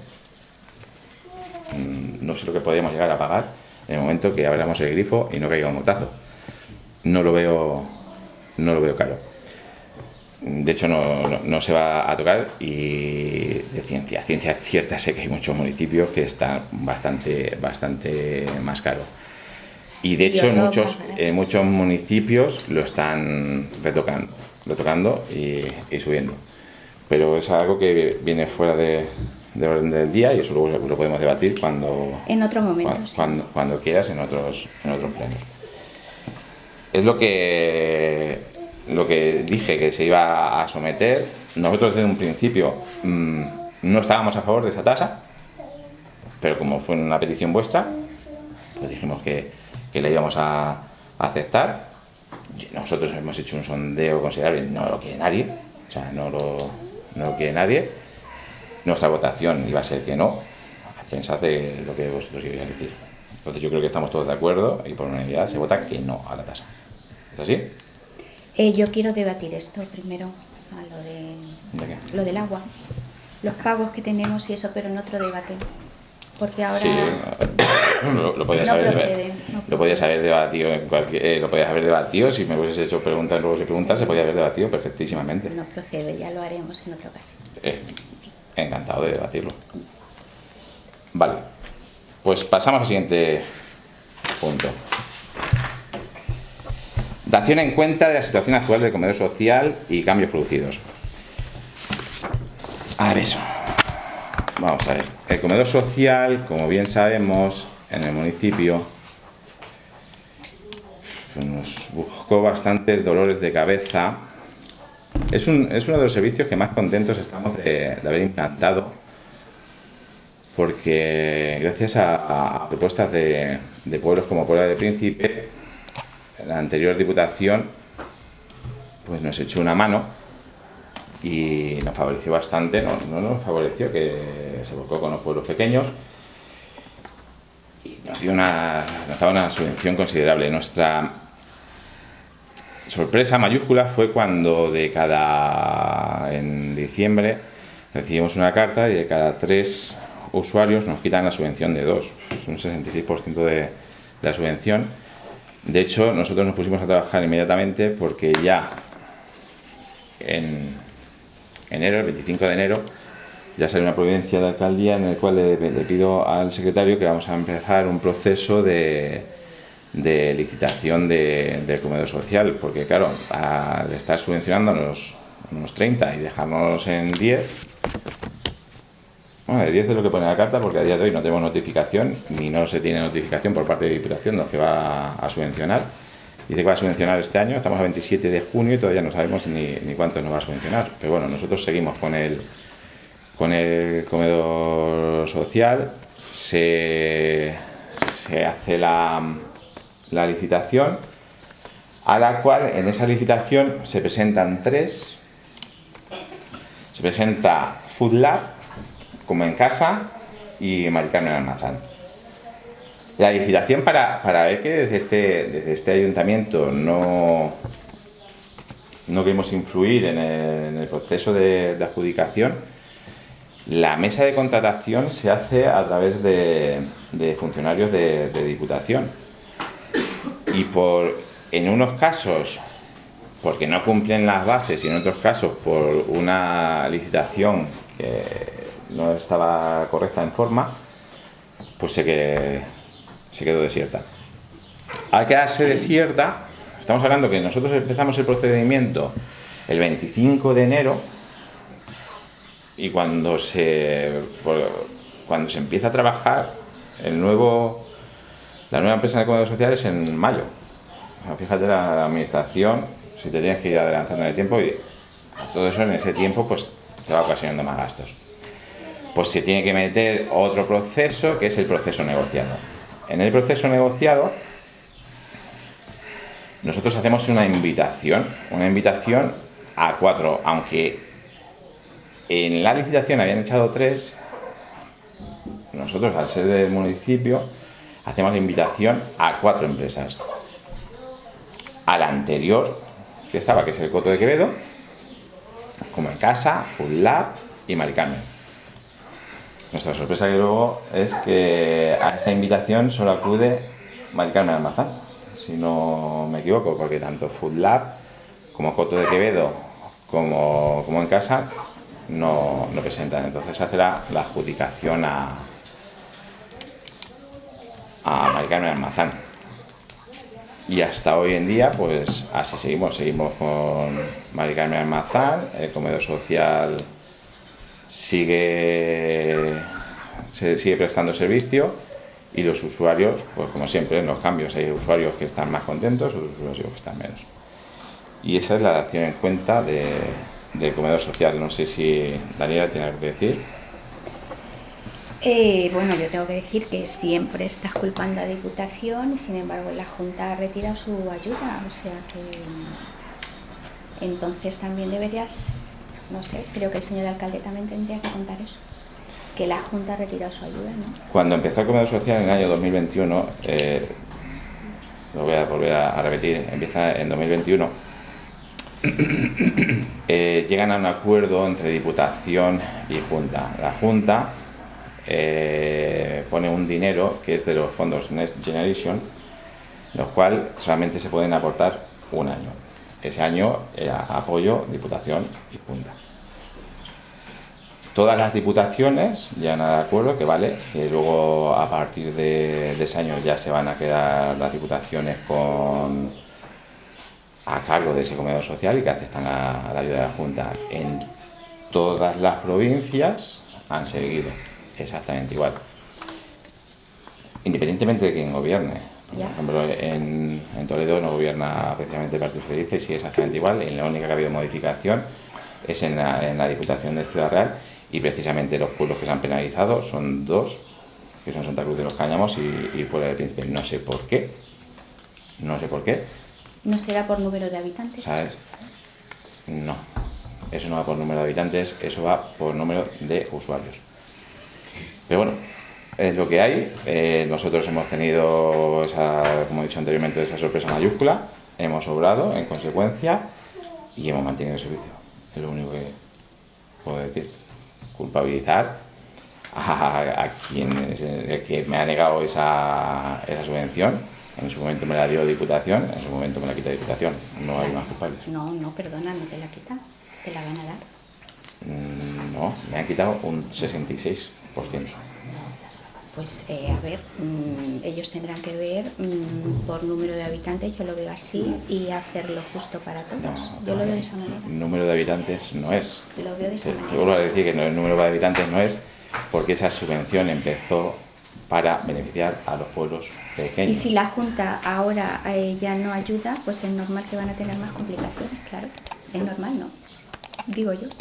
No sé lo que podríamos llegar a pagar en el momento que abramos el grifo y no caiga un motazo. No lo veo, no lo veo caro. De hecho, no, no, no se va a tocar, y de ciencia, ciencia cierta sé que hay muchos municipios que están bastante, bastante más caro. Y de hecho, en muchos, en muchos municipios lo están retocando, retocando y, y subiendo. Pero es algo que viene fuera de, de orden del día, y eso luego lo podemos debatir cuando, en otro momento, cuando, sí. cuando, cuando quieras, en otros, en otros plenos. Es lo que, lo que dije que se iba a someter. Nosotros desde un principio mmm, no estábamos a favor de esa tasa, pero como fue una petición vuestra, pues dijimos que, que la íbamos a, a aceptar. Nosotros hemos hecho un sondeo considerable, no lo quiere nadie, o sea, no lo, no lo quiere nadie. Nuestra votación iba a ser que no, pensad de lo que vosotros ibais a decir. Entonces yo creo que estamos todos de acuerdo y por unanimidad se vota que no a la tasa. ¿Es así? Eh, yo quiero debatir esto primero, a lo, de, ¿De qué? lo del agua, los pagos que tenemos y eso, pero en otro debate. Porque ahora Sí, lo, lo podías no haber, procede, deba- no lo podías haber debatido en cualquier, eh, lo podías haber debatido, si me hubieses hecho preguntas luego y preguntas, se podía haber debatido perfectísimamente. no procede, ya lo haremos en otra ocasión. Eh, encantado de debatirlo. Vale, pues pasamos al siguiente punto. Dación en cuenta de la situación actual del comedor social y cambios producidos. A ver, vamos a ver. El comedor social, como bien sabemos, en el municipio nos buscó bastantes dolores de cabeza. Es, un, es uno de los servicios que más contentos estamos de, de haber implantado, porque gracias a, a propuestas de, de pueblos como Puebla de Príncipe, la anterior diputación pues nos echó una mano y nos favoreció bastante. No, no nos favoreció, que se volcó con los pueblos pequeños y nos dio una, nos daba una subvención considerable. Nuestra sorpresa mayúscula fue cuando de cada en diciembre recibimos una carta y de cada tres usuarios nos quitan la subvención de dos. Es un sesenta y seis por ciento de, de la subvención. De hecho, nosotros nos pusimos a trabajar inmediatamente, porque ya en enero, el veinticinco de enero, ya sale una providencia de alcaldía en el cual le, le pido al secretario que vamos a empezar un proceso de, de licitación de, del comedor social, porque claro, al estar subvencionándonos unos treinta y dejarnos en diez, bueno, de diez es lo que pone la carta, porque a día de hoy no tenemos notificación, ni no se tiene notificación por parte de Diputación de lo que va a subvencionar. Dice que va a subvencionar este año, estamos a veintisiete de junio y todavía no sabemos ni, ni cuánto nos va a subvencionar. Pero bueno, nosotros seguimos con el, con el comedor social, se, se hace la, la licitación, a la cual en esa licitación se presentan tres. Se presenta Food Lab, como en casa, y Mari Carmen Almazán. La licitación, para, para ver que desde este, desde este ayuntamiento no, no queremos influir en el, en el proceso de, de adjudicación, la mesa de contratación se hace a través de, de funcionarios de, de Diputación. Y por, en unos casos, porque no cumplen las bases, y en otros casos por una licitación que no estaba correcta en forma, pues sé que se quedó desierta. Al quedarse desierta, estamos hablando que nosotros empezamos el procedimiento el veinticinco de enero y cuando se, cuando se empieza a trabajar el nuevo, la nueva empresa de comedor social es en mayo. O sea, fíjate la, la administración, si te tienes que ir adelantando en el tiempo, y todo eso en ese tiempo pues te va ocasionando más gastos. Pues se tiene que meter otro proceso, que es el proceso negociado. En el proceso negociado, nosotros hacemos una invitación, una invitación a cuatro, aunque en la licitación habían echado tres, nosotros al ser del municipio hacemos la invitación a cuatro empresas. A la anterior que estaba, que es el Coto de Quevedo, como en casa, Food Lab y Mari Carmen. Nuestra sorpresa que luego es que a esa invitación solo acude Mari Carmen Almazán, si no me equivoco, porque tanto Food Lab como Coto de Quevedo como, como en casa no, no presentan. Entonces hace la, la adjudicación a, a Mari Carmen Almazán. Y hasta hoy en día, pues así seguimos, seguimos con Mari Carmen Almazán, el comedor social sigue, se sigue prestando servicio y los usuarios, pues como siempre en los cambios, hay usuarios que están más contentos, otros usuarios que están menos. Y esa es la acción en cuenta de, del comedor social. No sé si Daniela tiene algo que decir. Eh, bueno, yo tengo que decir que siempre estás culpando a Diputación y sin embargo la Junta ha retirado su ayuda, o sea que entonces también deberías, no sé, creo que el señor alcalde también tendría que contar eso, que la Junta ha retirado su ayuda, ¿no? Cuando empezó el comedor social en el año dos mil veintiuno, eh, lo voy a volver a, a repetir, empieza en dos mil veintiuno, eh, llegan a un acuerdo entre Diputación y Junta. La Junta eh, pone un dinero que es de los fondos Next Generation, los cuales solamente se pueden aportar un año. Ese año era apoyo, Diputación y Junta. Todas las diputaciones llegan al acuerdo que vale, que luego a partir de, de ese año ya se van a quedar las diputaciones con a cargo de ese comedor social y que aceptan a, a la ayuda de la Junta. En todas las provincias han seguido exactamente igual, independientemente de quién gobierne. Por Ya. ejemplo, en, en Toledo no gobierna precisamente el Partido Socialista y sigue exactamente igual. Y la única que ha habido modificación es en la, en la Diputación de Ciudad Real, y precisamente los pueblos que se han penalizado son dos, que son Santa Cruz de los Cáñamos y, y Puebla del Príncipe. No sé por qué, no sé por qué, ¿No será por número de habitantes? ¿sabes? No, eso no va por número de habitantes, eso va por número de usuarios. Pero bueno, es lo que hay. Eh, nosotros hemos tenido, esa, como he dicho anteriormente, esa sorpresa mayúscula, hemos obrado en consecuencia y hemos mantenido el servicio. Es lo único que puedo decir. Culpabilizar a, a quien es el que me ha negado esa, esa subvención. En su momento me la dio Diputación, en su momento me la quita Diputación. No hay más culpables. No, no, perdona, no te la quitan, te la van a dar. No, me han quitado un sesenta y seis por ciento. Pues eh, a ver, mmm, ellos tendrán que ver mmm, por número de habitantes, yo lo veo así, y hacerlo justo para todos. No, yo lo veo de esa manera. El número de habitantes no es. Lo veo de esa Te, manera. te vuelvo a decir que no, el número de habitantes no es, porque esa subvención empezó para beneficiar a los pueblos pequeños. Y si la Junta ahora eh, ya no ayuda, pues es normal que van a tener más complicaciones, claro. Es normal, ¿no? Digo yo.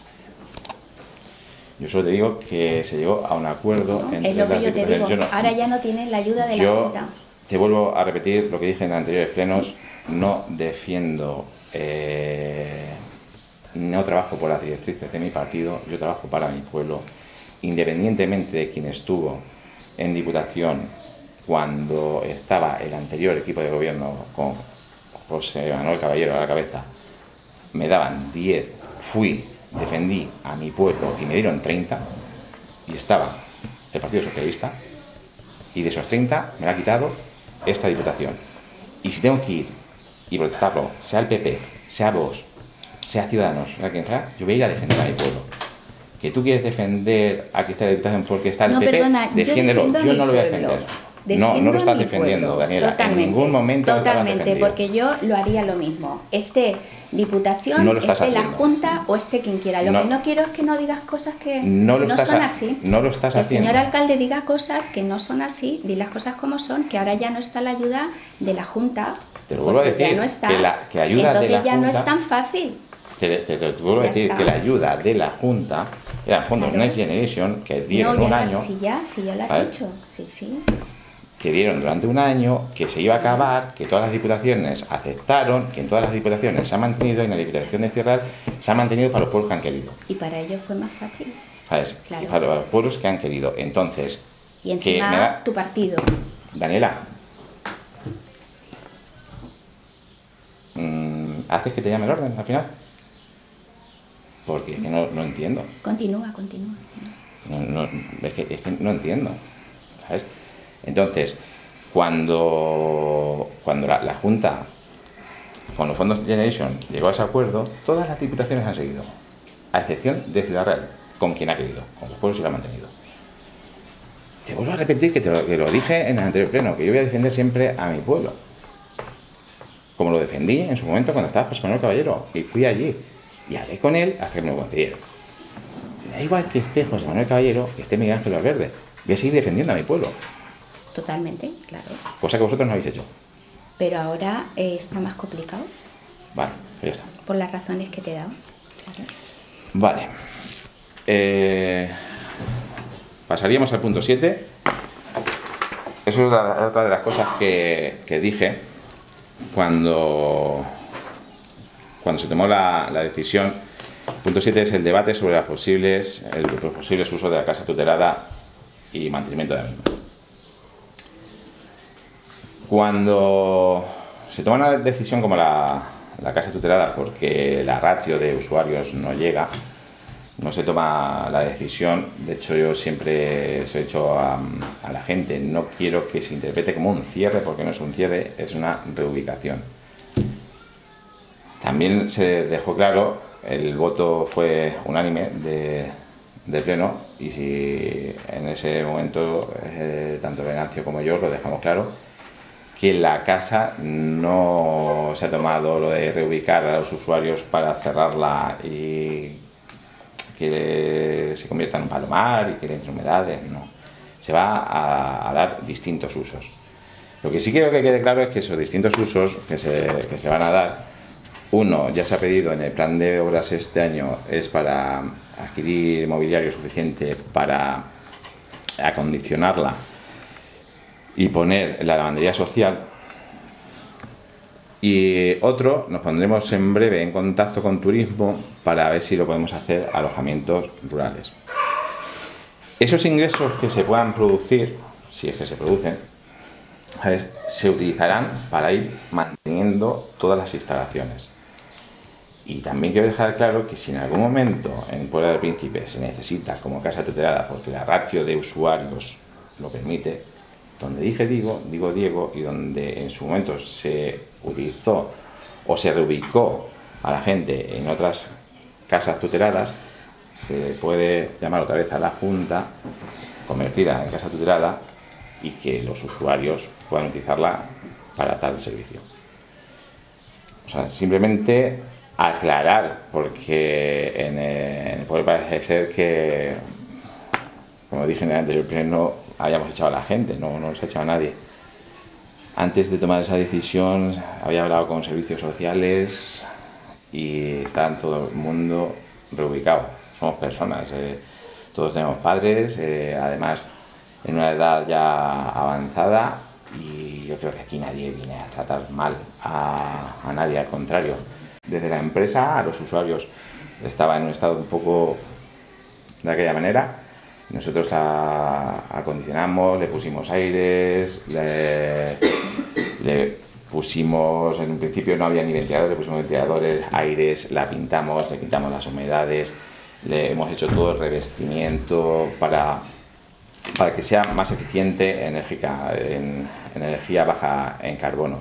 Yo solo te digo que se llegó a un acuerdo No, entre es lo que las yo te digo. diputaciones. Yo no- Ahora ya no tienen la ayuda de la Yo Junta. te vuelvo a repetir lo que dije en anteriores plenos. No defiendo, eh, no trabajo por las directrices de mi partido, yo trabajo para mi pueblo, independientemente de quien estuvo en Diputación cuando estaba el anterior equipo de gobierno con José Manuel Caballero a la cabeza. Me daban diez, fui, defendí a mi pueblo y me dieron treinta, y estaba el Partido Socialista, y de esos treinta me lo ha quitado esta Diputación. Y si tengo que ir y protestarlo, sea el P P, sea Vox, sea Ciudadanos, sea quien sea, yo voy a ir a defender a mi pueblo. Que tú quieres defender a que esté la Diputación porque está el No, P P, perdona, yo defiéndelo, defiendo a yo mi no lo voy a pueblo. defender. No, Defiendo no lo estás a mi defendiendo, pueblo. Daniela. Totalmente, En ningún momento lo has totalmente, defendido. porque yo lo haría lo mismo. Esté Diputación, No lo estás esté la haciendo. Junta o esté quien quiera. Lo No. que no quiero es que no digas cosas que No lo no estás son ha- así. no lo estás que el haciendo. señor alcalde diga cosas que no son así, di las cosas como son, que ahora ya no está la ayuda de la Junta. Te lo vuelvo a porque decir, ya no está. que la- que ayuda de Entonces la ya no Junta- es tan fácil. Te, te- te vuelvo a Ya decir está. que la ayuda de la Junta eran fondos Claro. Next Generation que dieron no, un ya, año, Si ya, si ya lo has ¿vale? dicho. Sí, sí. que dieron durante un año, que se iba a acabar, que todas las diputaciones aceptaron, que en todas las diputaciones se ha mantenido y en la Diputación de Ciudad se ha mantenido para los pueblos que han querido. Y para ellos fue más fácil. ¿Sabes? Claro. Y para los pueblos que han querido. Entonces, Y que encima me da- tu partido. Daniela, mm, ¿haces que te llame el orden al final? Porque es que no, no entiendo. Continúa, continúa. No, no, es, que, es que no entiendo, ¿sabes? Entonces, cuando, cuando la, la Junta, con los fondos Generation, llegó a ese acuerdo, todas las diputaciones han seguido, a excepción de Ciudad Real, con quien ha querido, con los pueblos y lo ha mantenido. Te vuelvo a repetir que, te lo, que lo dije en el anterior pleno, que yo voy a defender siempre a mi pueblo, como lo defendí en su momento cuando estaba José Manuel Caballero, y fui allí, y hablé con él hasta que me lo concedieron. Da igual que esté José Manuel Caballero, que esté Miguel Ángel Valverde, voy a seguir defendiendo a mi pueblo, Totalmente, claro. cosa que vosotros no habéis hecho. Pero ahora eh, está más complicado Vale, pues ya está. por las razones que te he dado. Claro. Vale. Eh, pasaríamos al punto siete. Eso es la- otra de las cosas que, que dije cuando, cuando se tomó la, la decisión. Punto siete es el debate sobre las posibles, el, los posibles usos de la casa tutelada y mantenimiento de la misma. Cuando se toma una decisión como la, la casa tutelada porque la ratio de usuarios no llega, no se toma la decisión. De hecho, yo siempre se lo he dicho a, a la gente, no quiero que se interprete como un cierre, porque no es un cierre, es una reubicación. También se dejó claro, el voto fue unánime de, del pleno, y si en ese momento eh, tanto Venancio como yo lo dejamos claro, que la casa no se ha tomado lo de reubicar a los usuarios para cerrarla y que se convierta en un palomar y que le entren humedades, no. Se va a, a dar distintos usos. Lo que sí quiero que quede claro es que esos distintos usos que se, que se van a dar, uno ya se ha pedido en el plan de obras este año, es para adquirir mobiliario suficiente para acondicionarla y poner la lavandería social. Y otro, nos pondremos en breve en contacto con turismo para ver si lo podemos hacer alojamientos rurales. Esos ingresos que se puedan producir, si es que se producen, ¿sabes?, se utilizarán para ir manteniendo todas las instalaciones. Y también quiero dejar claro que si en algún momento en Puebla del Príncipe se necesita como casa tutelada porque la ratio de usuarios lo permite, donde dije digo, digo Diego, y donde en su momento se utilizó o se reubicó a la gente en otras casas tuteladas, se puede llamar otra vez a la Junta, convertirla en casa tutelada y que los usuarios puedan utilizarla para tal servicio. O sea, simplemente aclarar, porque en el, en el pueblo parece ser que, como dije en el anterior pleno, habíamos echado a la gente, no, no nos ha echado a nadie. Antes de tomar esa decisión había hablado con servicios sociales y está todo el mundo reubicado. Somos personas, eh, todos tenemos padres, eh, además en una edad ya avanzada, y yo creo que aquí nadie viene a tratar mal a, a nadie, al contrario. Desde la empresa a los usuarios estaba en un estado un poco de aquella manera. Nosotros a, acondicionamos, le pusimos aires, le, le pusimos, en un principio no había ni ventiladores, le pusimos ventiladores, aires, la pintamos, le quitamos las humedades, le hemos hecho todo el revestimiento para, para que sea más eficiente, enérgica, en, en energía baja en carbono.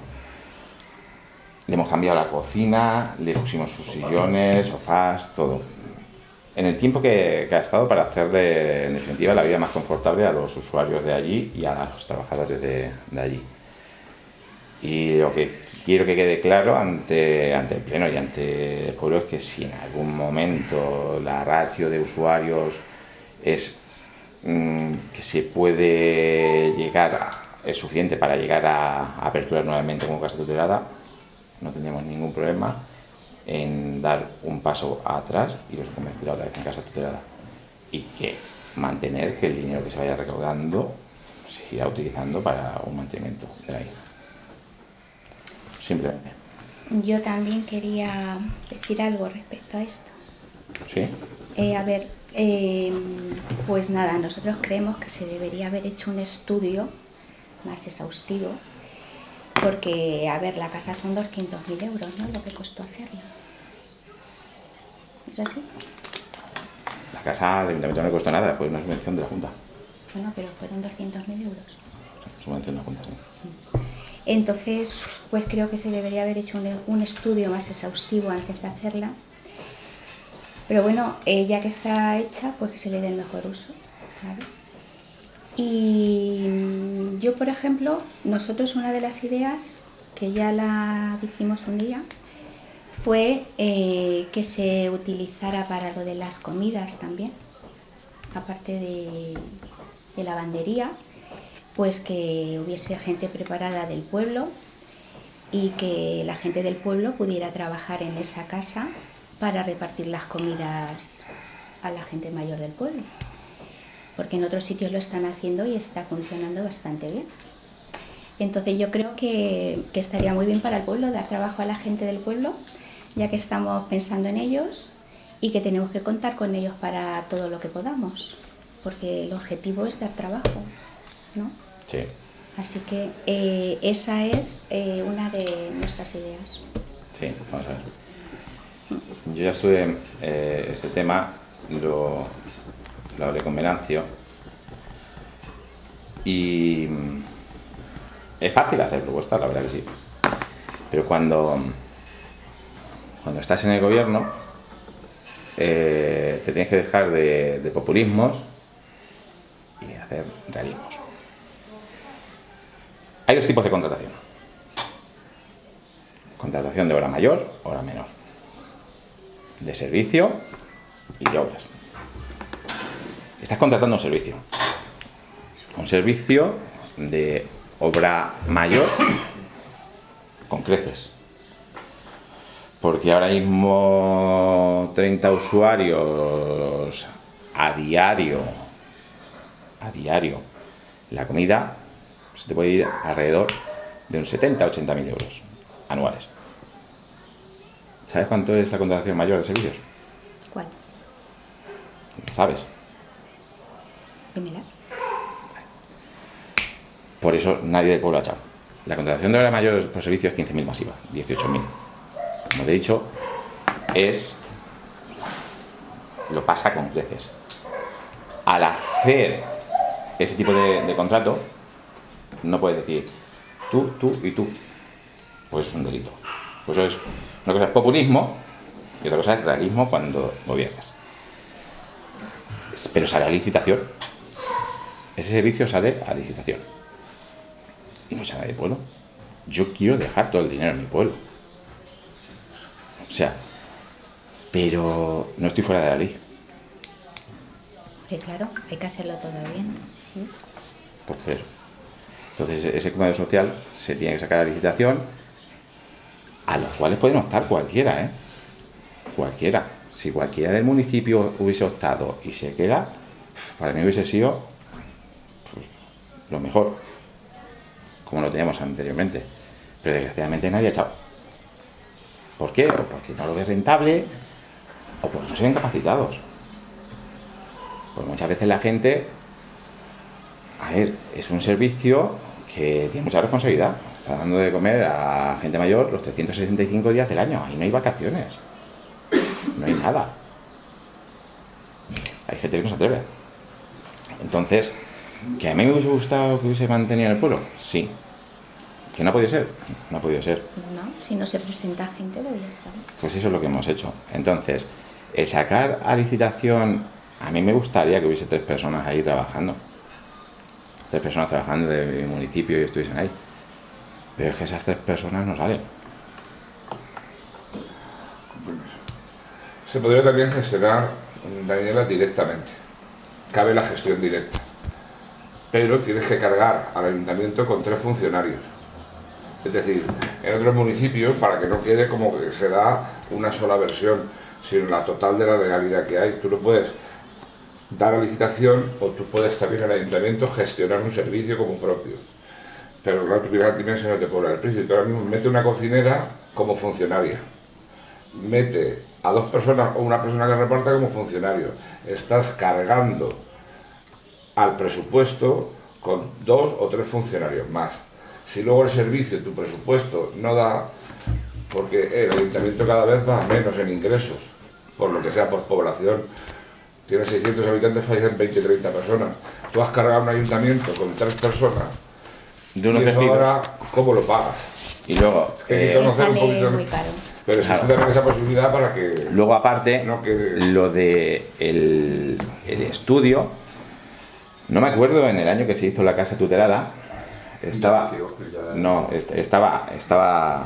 Le hemos cambiado la cocina, le pusimos sus sillones, sofás, todo. En el tiempo que, que ha estado para hacerle, en definitiva, la vida más confortable a los usuarios de allí y a los trabajadores de, de allí. Y lo que quiero que quede claro ante, ante el Pleno y ante el pueblo es que si en algún momento la ratio de usuarios es mmm, que se puede llegar, a, es suficiente para llegar a, a aperturar nuevamente como casa tutelada, no tendríamos ningún problema en dar un paso atrás y los convertir otra vez en casa tutelada, y que mantener que el dinero que se vaya recaudando se irá utilizando para un mantenimiento de ahí. Simplemente. Yo también quería decir algo respecto a esto. ¿Sí? Eh, a ver, eh, pues nada, nosotros creemos que se debería haber hecho un estudio más exhaustivo, porque, a ver, la casa son doscientos mil euros, ¿no?, lo que costó hacerla. ¿Es así? La casa al ayuntamiento no le costó nada, fue una subvención de la Junta. Bueno, pero fueron doscientos mil euros. Subvención de la Junta, sí. Entonces, pues creo que se debería haber hecho un, un estudio más exhaustivo antes de hacerla. Pero bueno, eh, ya que está hecha, pues que se le dé el mejor uso, ¿vale? Y yo, por ejemplo, nosotros una de las ideas, que ya la dijimos un día, fue eh, que se utilizara para lo de las comidas también, aparte de, de lavandería, pues que hubiese gente preparada del pueblo y que la gente del pueblo pudiera trabajar en esa casa para repartir las comidas a la gente mayor del pueblo. Porque en otros sitios lo están haciendo y está funcionando bastante bien. Entonces yo creo que, que estaría muy bien para el pueblo dar trabajo a la gente del pueblo, ya que estamos pensando en ellos y que tenemos que contar con ellos para todo lo que podamos, porque el objetivo es dar trabajo, ¿no? Sí. Así que eh, esa es eh, una de nuestras ideas. Sí, vamos a ver. Yo ya estuve, eh, este tema lo, lo hablé con Venancio y es fácil hacer propuestas, la verdad que sí, pero cuando, cuando estás en el gobierno eh, te tienes que dejar de, de populismos y hacer realismos. Hay dos tipos de contratación: contratación de hora mayor, hora menor, de servicio y de obras. Estás contratando un servicio, un servicio de obra mayor con creces, porque ahora mismo treinta usuarios a diario, a diario, la comida se te puede ir alrededor de unos setenta a ochenta mil euros anuales. ¿Sabes cuánto es la contratación mayor de servicios? ¿Cuál? ¿Sabes? Dímela. Por eso nadie del pueblo ha echado. La contratación de hora mayor por servicio es quince mil masiva, dieciocho mil. Como te he dicho, es... lo pasa con creces. Al hacer ese tipo de, de contrato, no puedes decir tú, tú y tú. Pues es un delito. Pues eso es, una cosa es populismo y otra cosa es realismo cuando gobiernas. pero sale a licitación. Ese servicio sale a licitación. Y no sale de pueblo. Yo quiero dejar todo el dinero en mi pueblo. O sea, pero no estoy fuera de la ley. Sí, claro, hay que hacerlo todo bien. Entonces, entonces ese comedor social se tiene que sacar a licitación, a los cuales pueden optar cualquiera, ¿eh? Cualquiera. Si cualquiera del municipio hubiese optado y se queda, para mí hubiese sido pues, lo mejor, como lo teníamos anteriormente. Pero desgraciadamente nadie ha echado. ¿Por qué? O porque no lo ve rentable, o porque no se ven capacitados. Pues muchas veces la gente, a ver, es un servicio que tiene mucha responsabilidad. Está dando de comer a gente mayor los trescientos sesenta y cinco días del año. Ahí no hay vacaciones. No hay nada. Hay gente que no se atreve. Entonces, ¿que a mí me hubiese gustado que hubiese mantenido en el pueblo? Sí. ¿Que no ha podido ser? No ha podido ser. No, si no se presenta gente, pues ya está. Pues eso es lo que hemos hecho. Entonces, el sacar a licitación, a mí me gustaría que hubiese tres personas ahí trabajando. Tres personas trabajando de mi municipio y estuviesen ahí. Pero es que esas tres personas no salen. Se podría también gestionar, Daniela, directamente. Cabe la gestión directa. Pero tienes que cargar al ayuntamiento con tres funcionarios. Es decir, en otros municipios, para que no quede como que se da una sola versión, sino la total de la legalidad que hay. Tú lo puedes dar a licitación o tú puedes también al ayuntamiento gestionar un servicio como propio. Pero claro, tú miras las dimensiones de Puebla del Príncipe. Tú ahora mismo mete una cocinera como funcionaria. Mete a dos personas o una persona que reparta como funcionario. Estás cargando al presupuesto con dos o tres funcionarios más. Si luego el servicio, tu presupuesto no da, porque el ayuntamiento cada vez va menos en ingresos, por lo que sea por población, tiene seiscientos habitantes, fallecen veinte o treinta personas. Tú has cargado un ayuntamiento con tres personas, De unos y eso despidos. ahora, ¿cómo lo pagas? Y luego, que hay que eh, Que conocer un sale poquito, muy caro. pero existe Claro. también esa posibilidad para que... luego aparte, No quede- lo de el, el estudio, no me acuerdo en el año que se hizo la casa tutelada, estaba, no, est- estaba, estaba,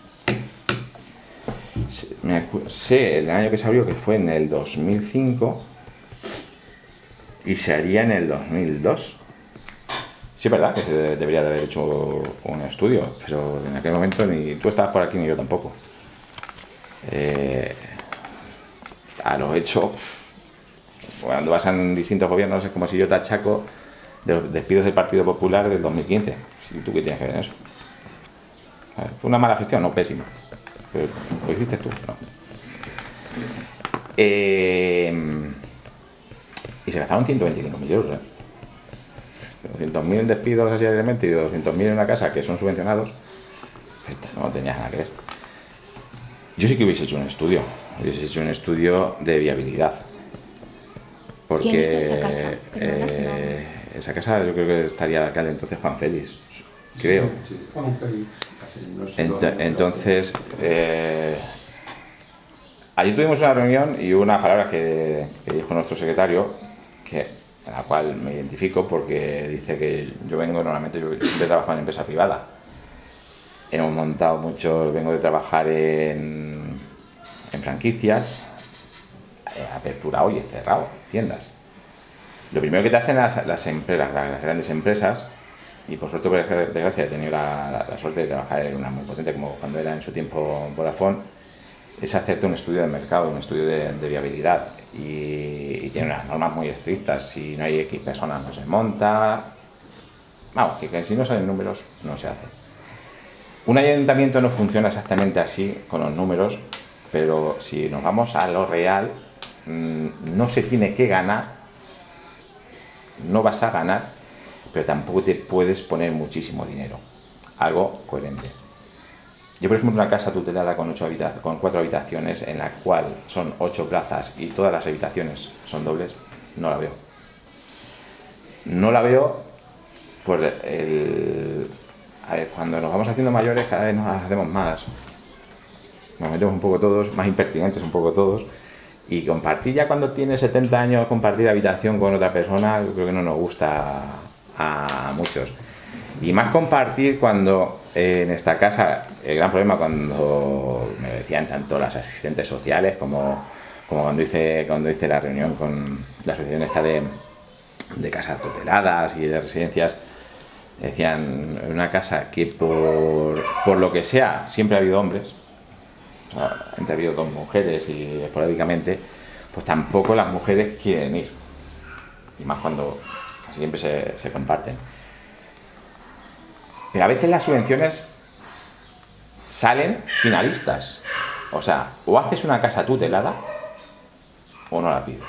me acu- sé el año que se abrió que fue en el dos mil cinco y se haría en el dos mil dos. Sí, es verdad que se de- debería de haber hecho un estudio, pero en aquel momento ni tú estabas por aquí ni yo tampoco. Eh, a lo hecho, cuando vas en distintos gobiernos es como si yo te achaco de los despidos del Partido Popular del dos mil quince. Si tú qué tienes que ver en eso. A ver, ¿fue una mala gestión? No, pésima. Pero lo hiciste tú, no. Eh, y se gastaron ciento veinticinco mil euros, ¿eh? doscientos mil en despidos así alegremente y doscientos mil en una casa que son subvencionados, no tenías nada que ver. Yo sí que hubiese hecho un estudio, hubiese hecho un estudio de viabilidad. Porque ¿Quién hizo esa casa? Perdona, eh, esa casa yo creo que estaría de alcalde entonces Juan Félix, creo. Sí, sí, Juan Félix. No sé, Ent- no- entonces, eh, allí tuvimos una reunión y hubo una palabra que, que dijo nuestro secretario, que, en la cual me identifico porque dice que yo vengo, normalmente yo siempre trabajo en empresa privada. Hemos montado mucho, vengo de trabajar en, en franquicias, he aperturado y he cerrado tiendas. Lo primero que te hacen las, las empresas, las grandes empresas, y por suerte, por desgracia, he tenido la, la, la suerte de trabajar en una muy potente, como cuando era en su tiempo Vodafone, es hacerte un estudio de mercado, un estudio de, de viabilidad. Y, y tiene unas normas muy estrictas. Si no hay X personas, no se monta. Vamos, que, que si no salen números, no se hace. Un ayuntamiento no funciona exactamente así, con los números, pero si nos vamos a lo real, mmm, no se tiene que ganar, no vas a ganar, pero tampoco te puedes poner muchísimo dinero. Algo coherente. Yo, por ejemplo, una casa tutelada con, ocho habita con cuatro habitaciones, en la cual son ocho plazas y todas las habitaciones son dobles, no la veo. No la veo por el... A ver, cuando nos vamos haciendo mayores, cada vez nos hacemos más. Nos metemos un poco todos, más impertinentes un poco todos, Y compartir ya cuando tienes setenta años, compartir habitación con otra persona, yo creo que no nos gusta a muchos. Y más compartir cuando eh, en esta casa, el gran problema cuando me decían tanto las asistentes sociales como, como cuando, hice, cuando hice la reunión con la asociación esta de, de casas tuteladas y de residencias, decían, en una casa que por, por lo que sea siempre ha habido hombres, o sea, entre ha habido dos mujeres y esporádicamente, pues tampoco las mujeres quieren ir, y más cuando casi siempre se, se comparten. Pero a veces las subvenciones salen finalistas, o sea, o haces una casa tutelada o no la pides.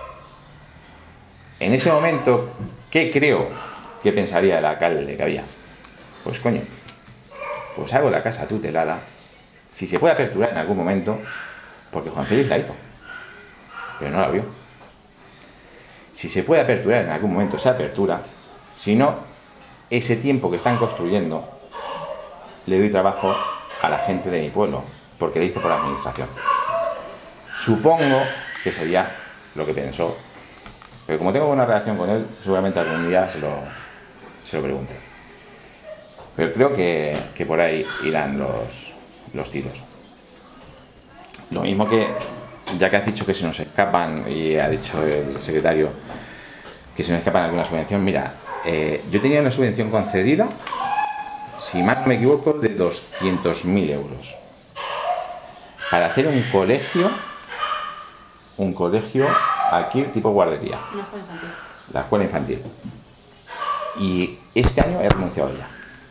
En ese momento, ¿qué creo que pensaría el alcalde que había? Pues coño, pues hago la casa tutelada, si se puede aperturar en algún momento, porque Juan Félix la hizo, pero no la vio. Si se puede aperturar en algún momento, se apertura, si no, ese tiempo que están construyendo, le doy trabajo a la gente de mi pueblo, porque lo hizo por la administración. Supongo que sería lo que pensó, pero como tengo buena relación con él, seguramente algún día se lo, se lo pregunte. Pero creo que, que por ahí irán los, los tiros. Lo mismo que, ya que has dicho que se nos escapan, y ha dicho el secretario que se nos escapan alguna subvención, mira, eh, yo tenía una subvención concedida, si mal no me equivoco, de doscientos mil euros para hacer un colegio, un colegio aquí tipo guardería, Una escuela infantil. la escuela infantil. Y este año he renunciado ya.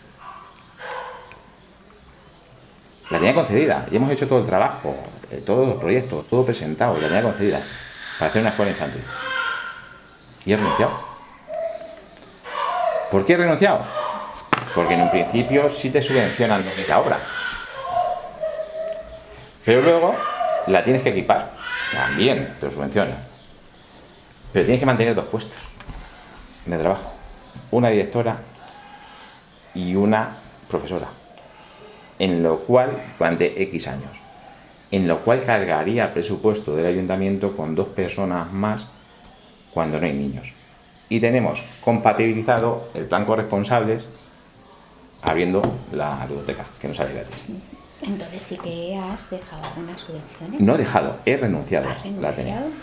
La tenía concedida, y hemos hecho todo el trabajo, eh, todos los proyectos, todo presentado, la tenía concedida para hacer una escuela infantil. Y he renunciado. ¿Por qué he renunciado? Porque en un principio sí te subvencionan la obra, pero luego la tienes que equipar, también te lo subvencionan, pero tienes que mantener dos puestos de trabajo, una directora y una profesora, en lo cual, durante X años, en lo cual cargaría el presupuesto del ayuntamiento con dos personas más cuando no hay niños. Y tenemos compatibilizado el plan corresponsables abriendo la biblioteca, que no sale gratis. Entonces sí que has dejado algunas subvenciones. No he dejado, he renunciado. ¿Has La tenía. renunciado?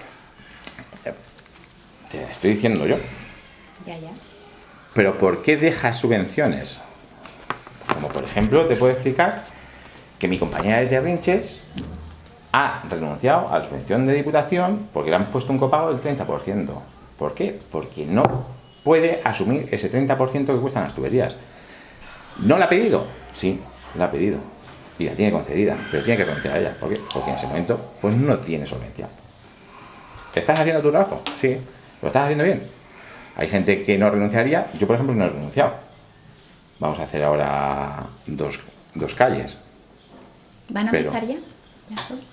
Te estoy diciendo yo. Ya, ya. Pero ¿por qué dejas subvenciones? Como por ejemplo, te puedo explicar que mi compañera de Terrinches ha renunciado a la subvención de Diputación porque le han puesto un copago del treinta por ciento. ¿Por qué? Porque no puede asumir ese treinta por ciento que cuestan las tuberías. ¿No la ha pedido? Sí, la ha pedido. Y la tiene concedida, pero tiene que renunciar a ella. ¿Por qué? Porque en ese momento pues no tiene solvencia. ¿Estás haciendo tu trabajo? Sí. ¿Lo estás haciendo bien? Hay gente que no renunciaría. Yo, por ejemplo, no he renunciado. Vamos a hacer ahora dos, dos calles. ¿Van a Pero- empezar ya las obras?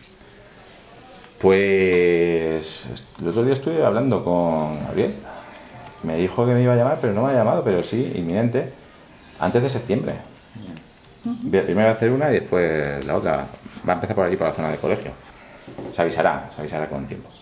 Pues el otro día estuve hablando con Gabriel. Me dijo que me iba a llamar, pero no me ha llamado, pero sí, inminente, antes de septiembre. Voy a- Primero a hacer una y después la otra. Va a empezar por allí, por la zona del colegio. Se avisará, se avisará con tiempo.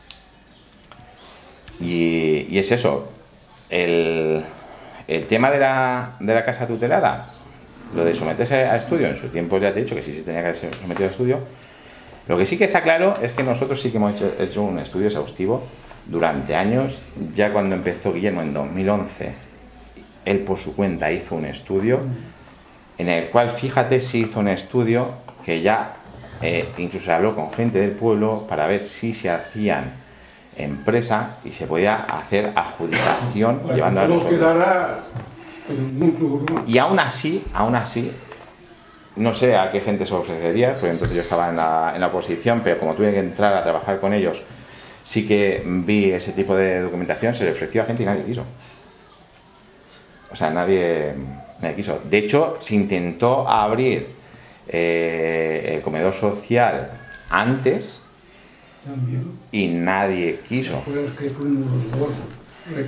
Y, y es eso. El, el tema de la, de la casa tutelada, lo de someterse a estudio, en su tiempo ya te he dicho que sí se tenía que ser sometido a estudio. Lo que sí que está claro es que nosotros sí que hemos hecho, hecho un estudio exhaustivo durante años. Ya cuando empezó Guillermo en dos mil once, él por su cuenta hizo un estudio en el cual, fíjate, si hizo un estudio que ya eh, incluso se habló con gente del pueblo para ver si se hacían empresa y se podía hacer adjudicación Para llevando a que no nosotros. quedara en mucho grupo. Y aún así, aún así, no sé a qué gente se ofrecería, porque entonces yo estaba en la, en la oposición, pero como tuve que entrar a trabajar con ellos, sí que vi ese tipo de documentación, se le ofreció a gente y nadie quiso. O sea, nadie, nadie quiso. De hecho, se intentó abrir eh, el comedor social antes También. y nadie quiso. Pues que fuimos los dos. Eh,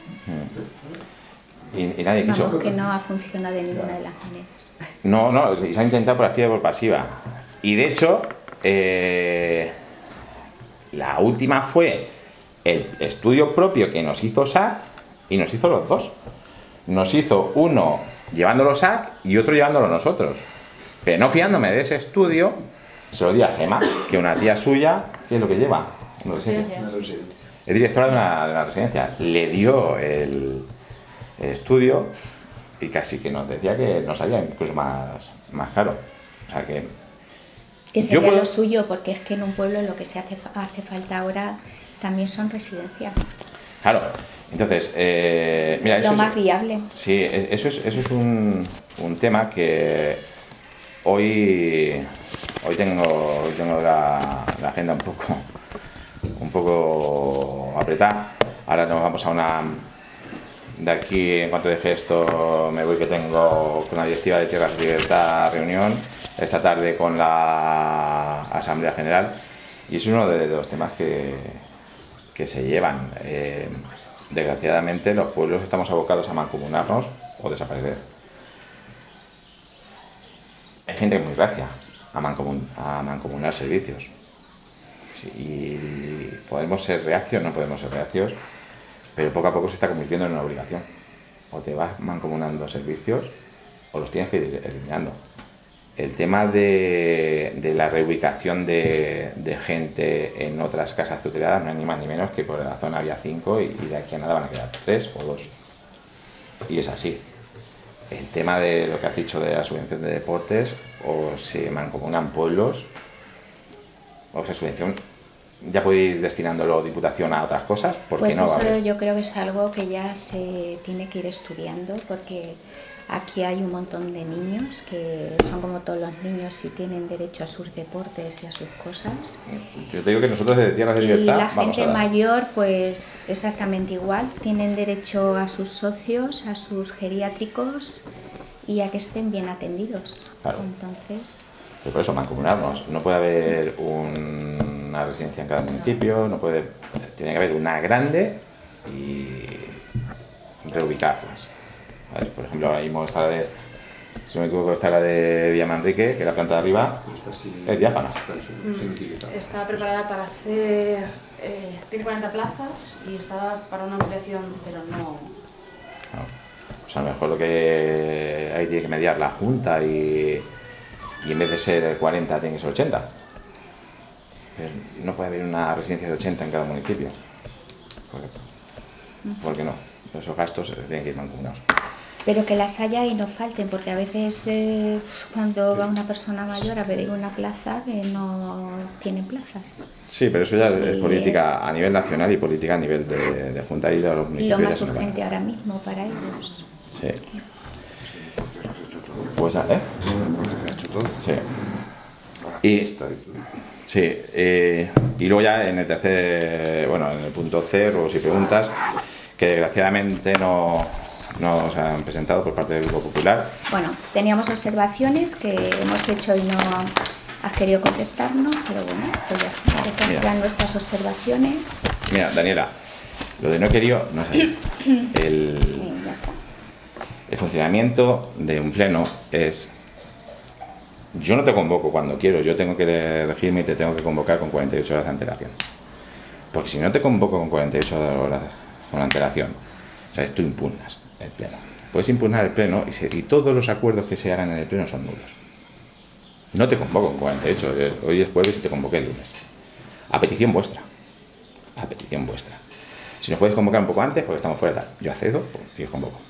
Y, y nadie quiso. Vamos, que no ha funcionado de ninguna de las maneras. No, no, y se ha intentado por activa y por pasiva. Y de hecho, eh, última fue el estudio propio que nos hizo S A C y nos hizo los dos. Nos hizo uno llevándolo S A C y otro llevándolo nosotros. Pero no fiándome de ese estudio, se lo di a Gema, que una tía suya, ¿qué es lo que lleva? No lo sé. Es directora de una, de una residencia. Le dio el, el estudio y casi que nos decía que nos salía incluso más, más caro. O sea que... Que sería puedo... lo suyo, porque es que en un pueblo lo que se hace, hace falta ahora también son residencias. Claro. Entonces, eh, mira, eso lo más es, viable. Sí, eso es, eso es un, un tema que hoy, hoy tengo, hoy tengo la, la agenda un poco, un poco apretada. Ahora nos vamos a una... De aquí, en cuanto deje esto, me voy, que tengo con la directiva de Tierras de Libertad reunión esta tarde con la Asamblea General, y es uno de, de los temas que, que se llevan. Eh, desgraciadamente, los pueblos estamos abocados a mancomunarnos o desaparecer. Hay gente que es muy reacia a, mancomun, a mancomunar servicios. Sí, y podemos ser reacios, no podemos ser reacios, pero poco a poco se está convirtiendo en una obligación. O te vas mancomunando servicios o los tienes que ir eliminando. El tema de, de la reubicación de, de gente en otras casas tuteladas no es ni más ni menos que por la zona había cinco y, y de aquí a nada van a quedar tres o dos. Y es así. El tema de lo que has dicho de la subvención de deportes, o se mancomunan pueblos, o se subvención, ya puede ir destinándolo Diputación a otras cosas, ¿por qué Pues no va a eso haber? yo creo que es algo que ya se tiene que ir estudiando, porque aquí hay un montón de niños que son como todos los niños y tienen derecho a sus deportes y a sus cosas. Yo te digo que nosotros desde Tierras de Y Libertad la vamos gente a dar. mayor, pues exactamente igual, tienen derecho a sus socios, a sus geriátricos y a que estén bien atendidos. Claro. Entonces, Pero por eso, mancomunarnos. No puede haber un, una residencia en cada municipio, no puede, tiene que haber una grande y reubicarlas. ¿Vale? Por ejemplo, ahora mismo está la de, si no me equivoco, está la de Villamanrique, que es la planta de arriba, es diáfana. Está preparada para hacer... Eh, tiene cuarenta plazas y estaba para una ampliación, pero no... No. Pues a lo mejor lo que ahí tiene que mediar la Junta y, y en vez de ser cuarenta tiene que ser ochenta. Pero no puede haber una residencia de ochenta en cada municipio. ¿Por qué? ¿Por qué no? Esos gastos tienen que ir mancomunados. pero que las haya y no falten, porque a veces eh, cuando va una persona mayor a pedir una plaza, que no tienen plazas. Sí, pero eso ya es Y política es- a nivel nacional y política a nivel de, de Junta y de los municipios. Lo ya más se nos van. urgente ahora mismo para ellos. Sí. Pues, ¿eh? Sí. Y, sí, eh, y luego ya en el tercer, bueno, en el punto C, ruegos y preguntas, que desgraciadamente no, no se han presentado por parte del Grupo Popular. Bueno, teníamos observaciones que hemos hecho y no has querido contestarnos, pero bueno, pues ya está. Esas Mira. eran nuestras observaciones Mira, Daniela, lo de no he querido no es así. El, y ya está. el funcionamiento de un pleno es... Yo no te convoco cuando quiero, yo tengo que regirme y te tengo que convocar con cuarenta y ocho horas de antelación. Porque si no te convoco con cuarenta y ocho horas con antelación, ¿sabes? Tú impugnas el pleno. Puedes impugnar el pleno y, se- y todos los acuerdos que se hagan en el pleno son nulos. No te convoco con cuarenta y ocho, eh, hoy es jueves y te convoqué el lunes. A petición vuestra. A petición vuestra. Si nos puedes convocar un poco antes, porque estamos fuera de tal, yo accedo pues, y os convoco.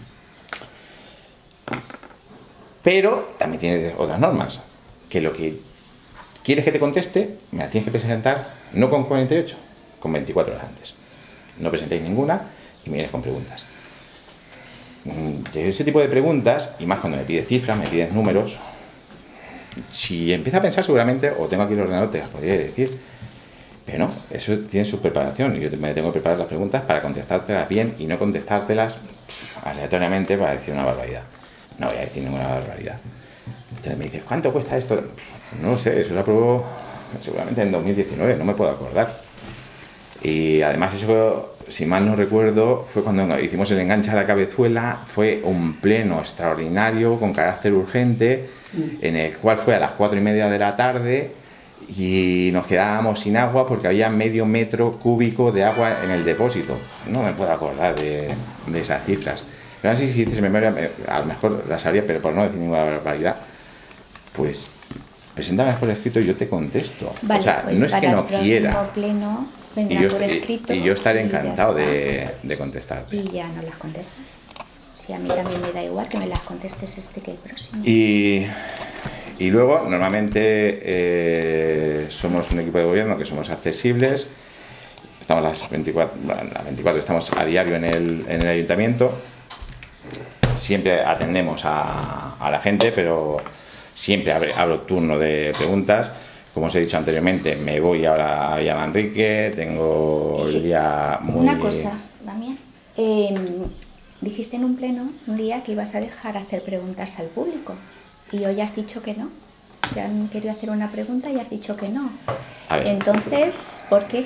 Pero también tiene otras normas, que lo que quieres que te conteste, me la tienes que presentar no con cuarenta y ocho, con veinticuatro horas antes. No presentéis ninguna y me vienes con preguntas. Mm, De ese tipo de preguntas, y más cuando me pides cifras, me pides números, si empieza a pensar seguramente, o tengo aquí el ordenador, te las podría decir, pero no, eso tiene su preparación y yo me tengo que preparar las preguntas para contestártelas bien y no contestártelas pff, aleatoriamente para decir una barbaridad. No voy a decir ninguna barbaridad. Entonces me dices, ¿cuánto cuesta esto? No lo sé, eso se aprobó seguramente en dos mil diecinueve, no me puedo acordar. Y además eso, si mal no recuerdo, fue cuando hicimos el enganche a la cabezuela, fue un pleno extraordinario con carácter urgente, en el cual fue a las cuatro y media de la tarde y nos quedábamos sin agua porque había medio metro cúbico de agua en el depósito. No me puedo acordar de, de esas cifras. Pero así, si dices memoria, a lo mejor las sabría, pero por no decir ninguna barbaridad, pues preséntamelas por escrito y yo te contesto. Vale, o sea, pues no es para que no el próximo quiera. pleno vendrá Y yo, por y- escrito. y yo estaré y ya encantado está. de, de contestarte. Y ya no las contestas. Si a mí también me da igual que me las contestes este que el próximo. Y, y luego, normalmente eh, somos un equipo de gobierno que somos accesibles. Estamos las veinticuatro, bueno, las veinticuatro, estamos a diario en el, en el ayuntamiento. Siempre atendemos a, a la gente, pero siempre abro, abro turno de preguntas. Como os he dicho anteriormente, me voy ahora a Manrique, tengo el día muy... Una cosa, Damián. Eh, dijiste en un pleno un día que ibas a dejar hacer preguntas al público. Y hoy has dicho que no. Te han querido hacer una pregunta y has dicho que no. A ver. Entonces, ¿por qué?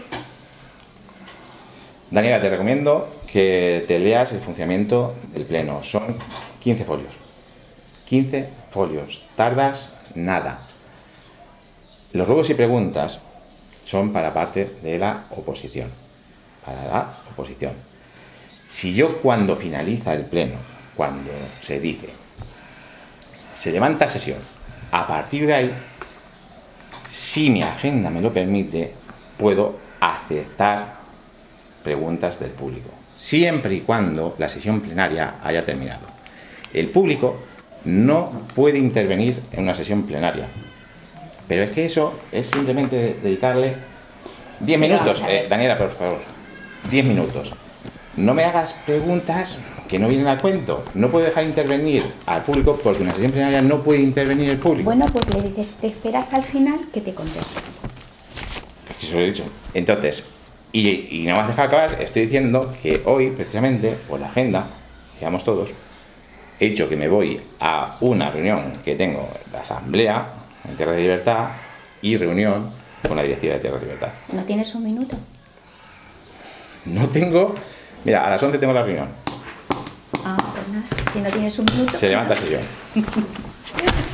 Daniela, te recomiendo que te leas el funcionamiento del pleno. Son quince folios. quince folios. Tardas nada. Los ruegos y preguntas son para parte de la oposición. Para la oposición. Si yo cuando finaliza el pleno, cuando se dice, se levanta sesión, a partir de ahí, si mi agenda me lo permite, puedo aceptar preguntas del público, siempre y cuando la sesión plenaria haya terminado. El público no puede intervenir en una sesión plenaria, pero es que eso es simplemente dedicarle diez Pero minutos. vamos a ver. Eh, Daniela, por favor, diez minutos. No me hagas preguntas que no vienen al cuento. No puedo dejar intervenir al público porque en una sesión plenaria no puede intervenir el público. Bueno, pues le dices, te esperas al final que te contesto. Es que eso lo he dicho. Entonces, y, y no me has dejado acabar, estoy diciendo que hoy, precisamente, por la agenda, que vamos todos, he dicho que me voy a una reunión que tengo de asamblea en Tierra de Libertad y reunión con la directiva de Tierra de Libertad. ¿No tienes un minuto? No tengo... Mira, a las once tengo la reunión. Ah, pues nada. Si no tienes un minuto... Se levanta sesión.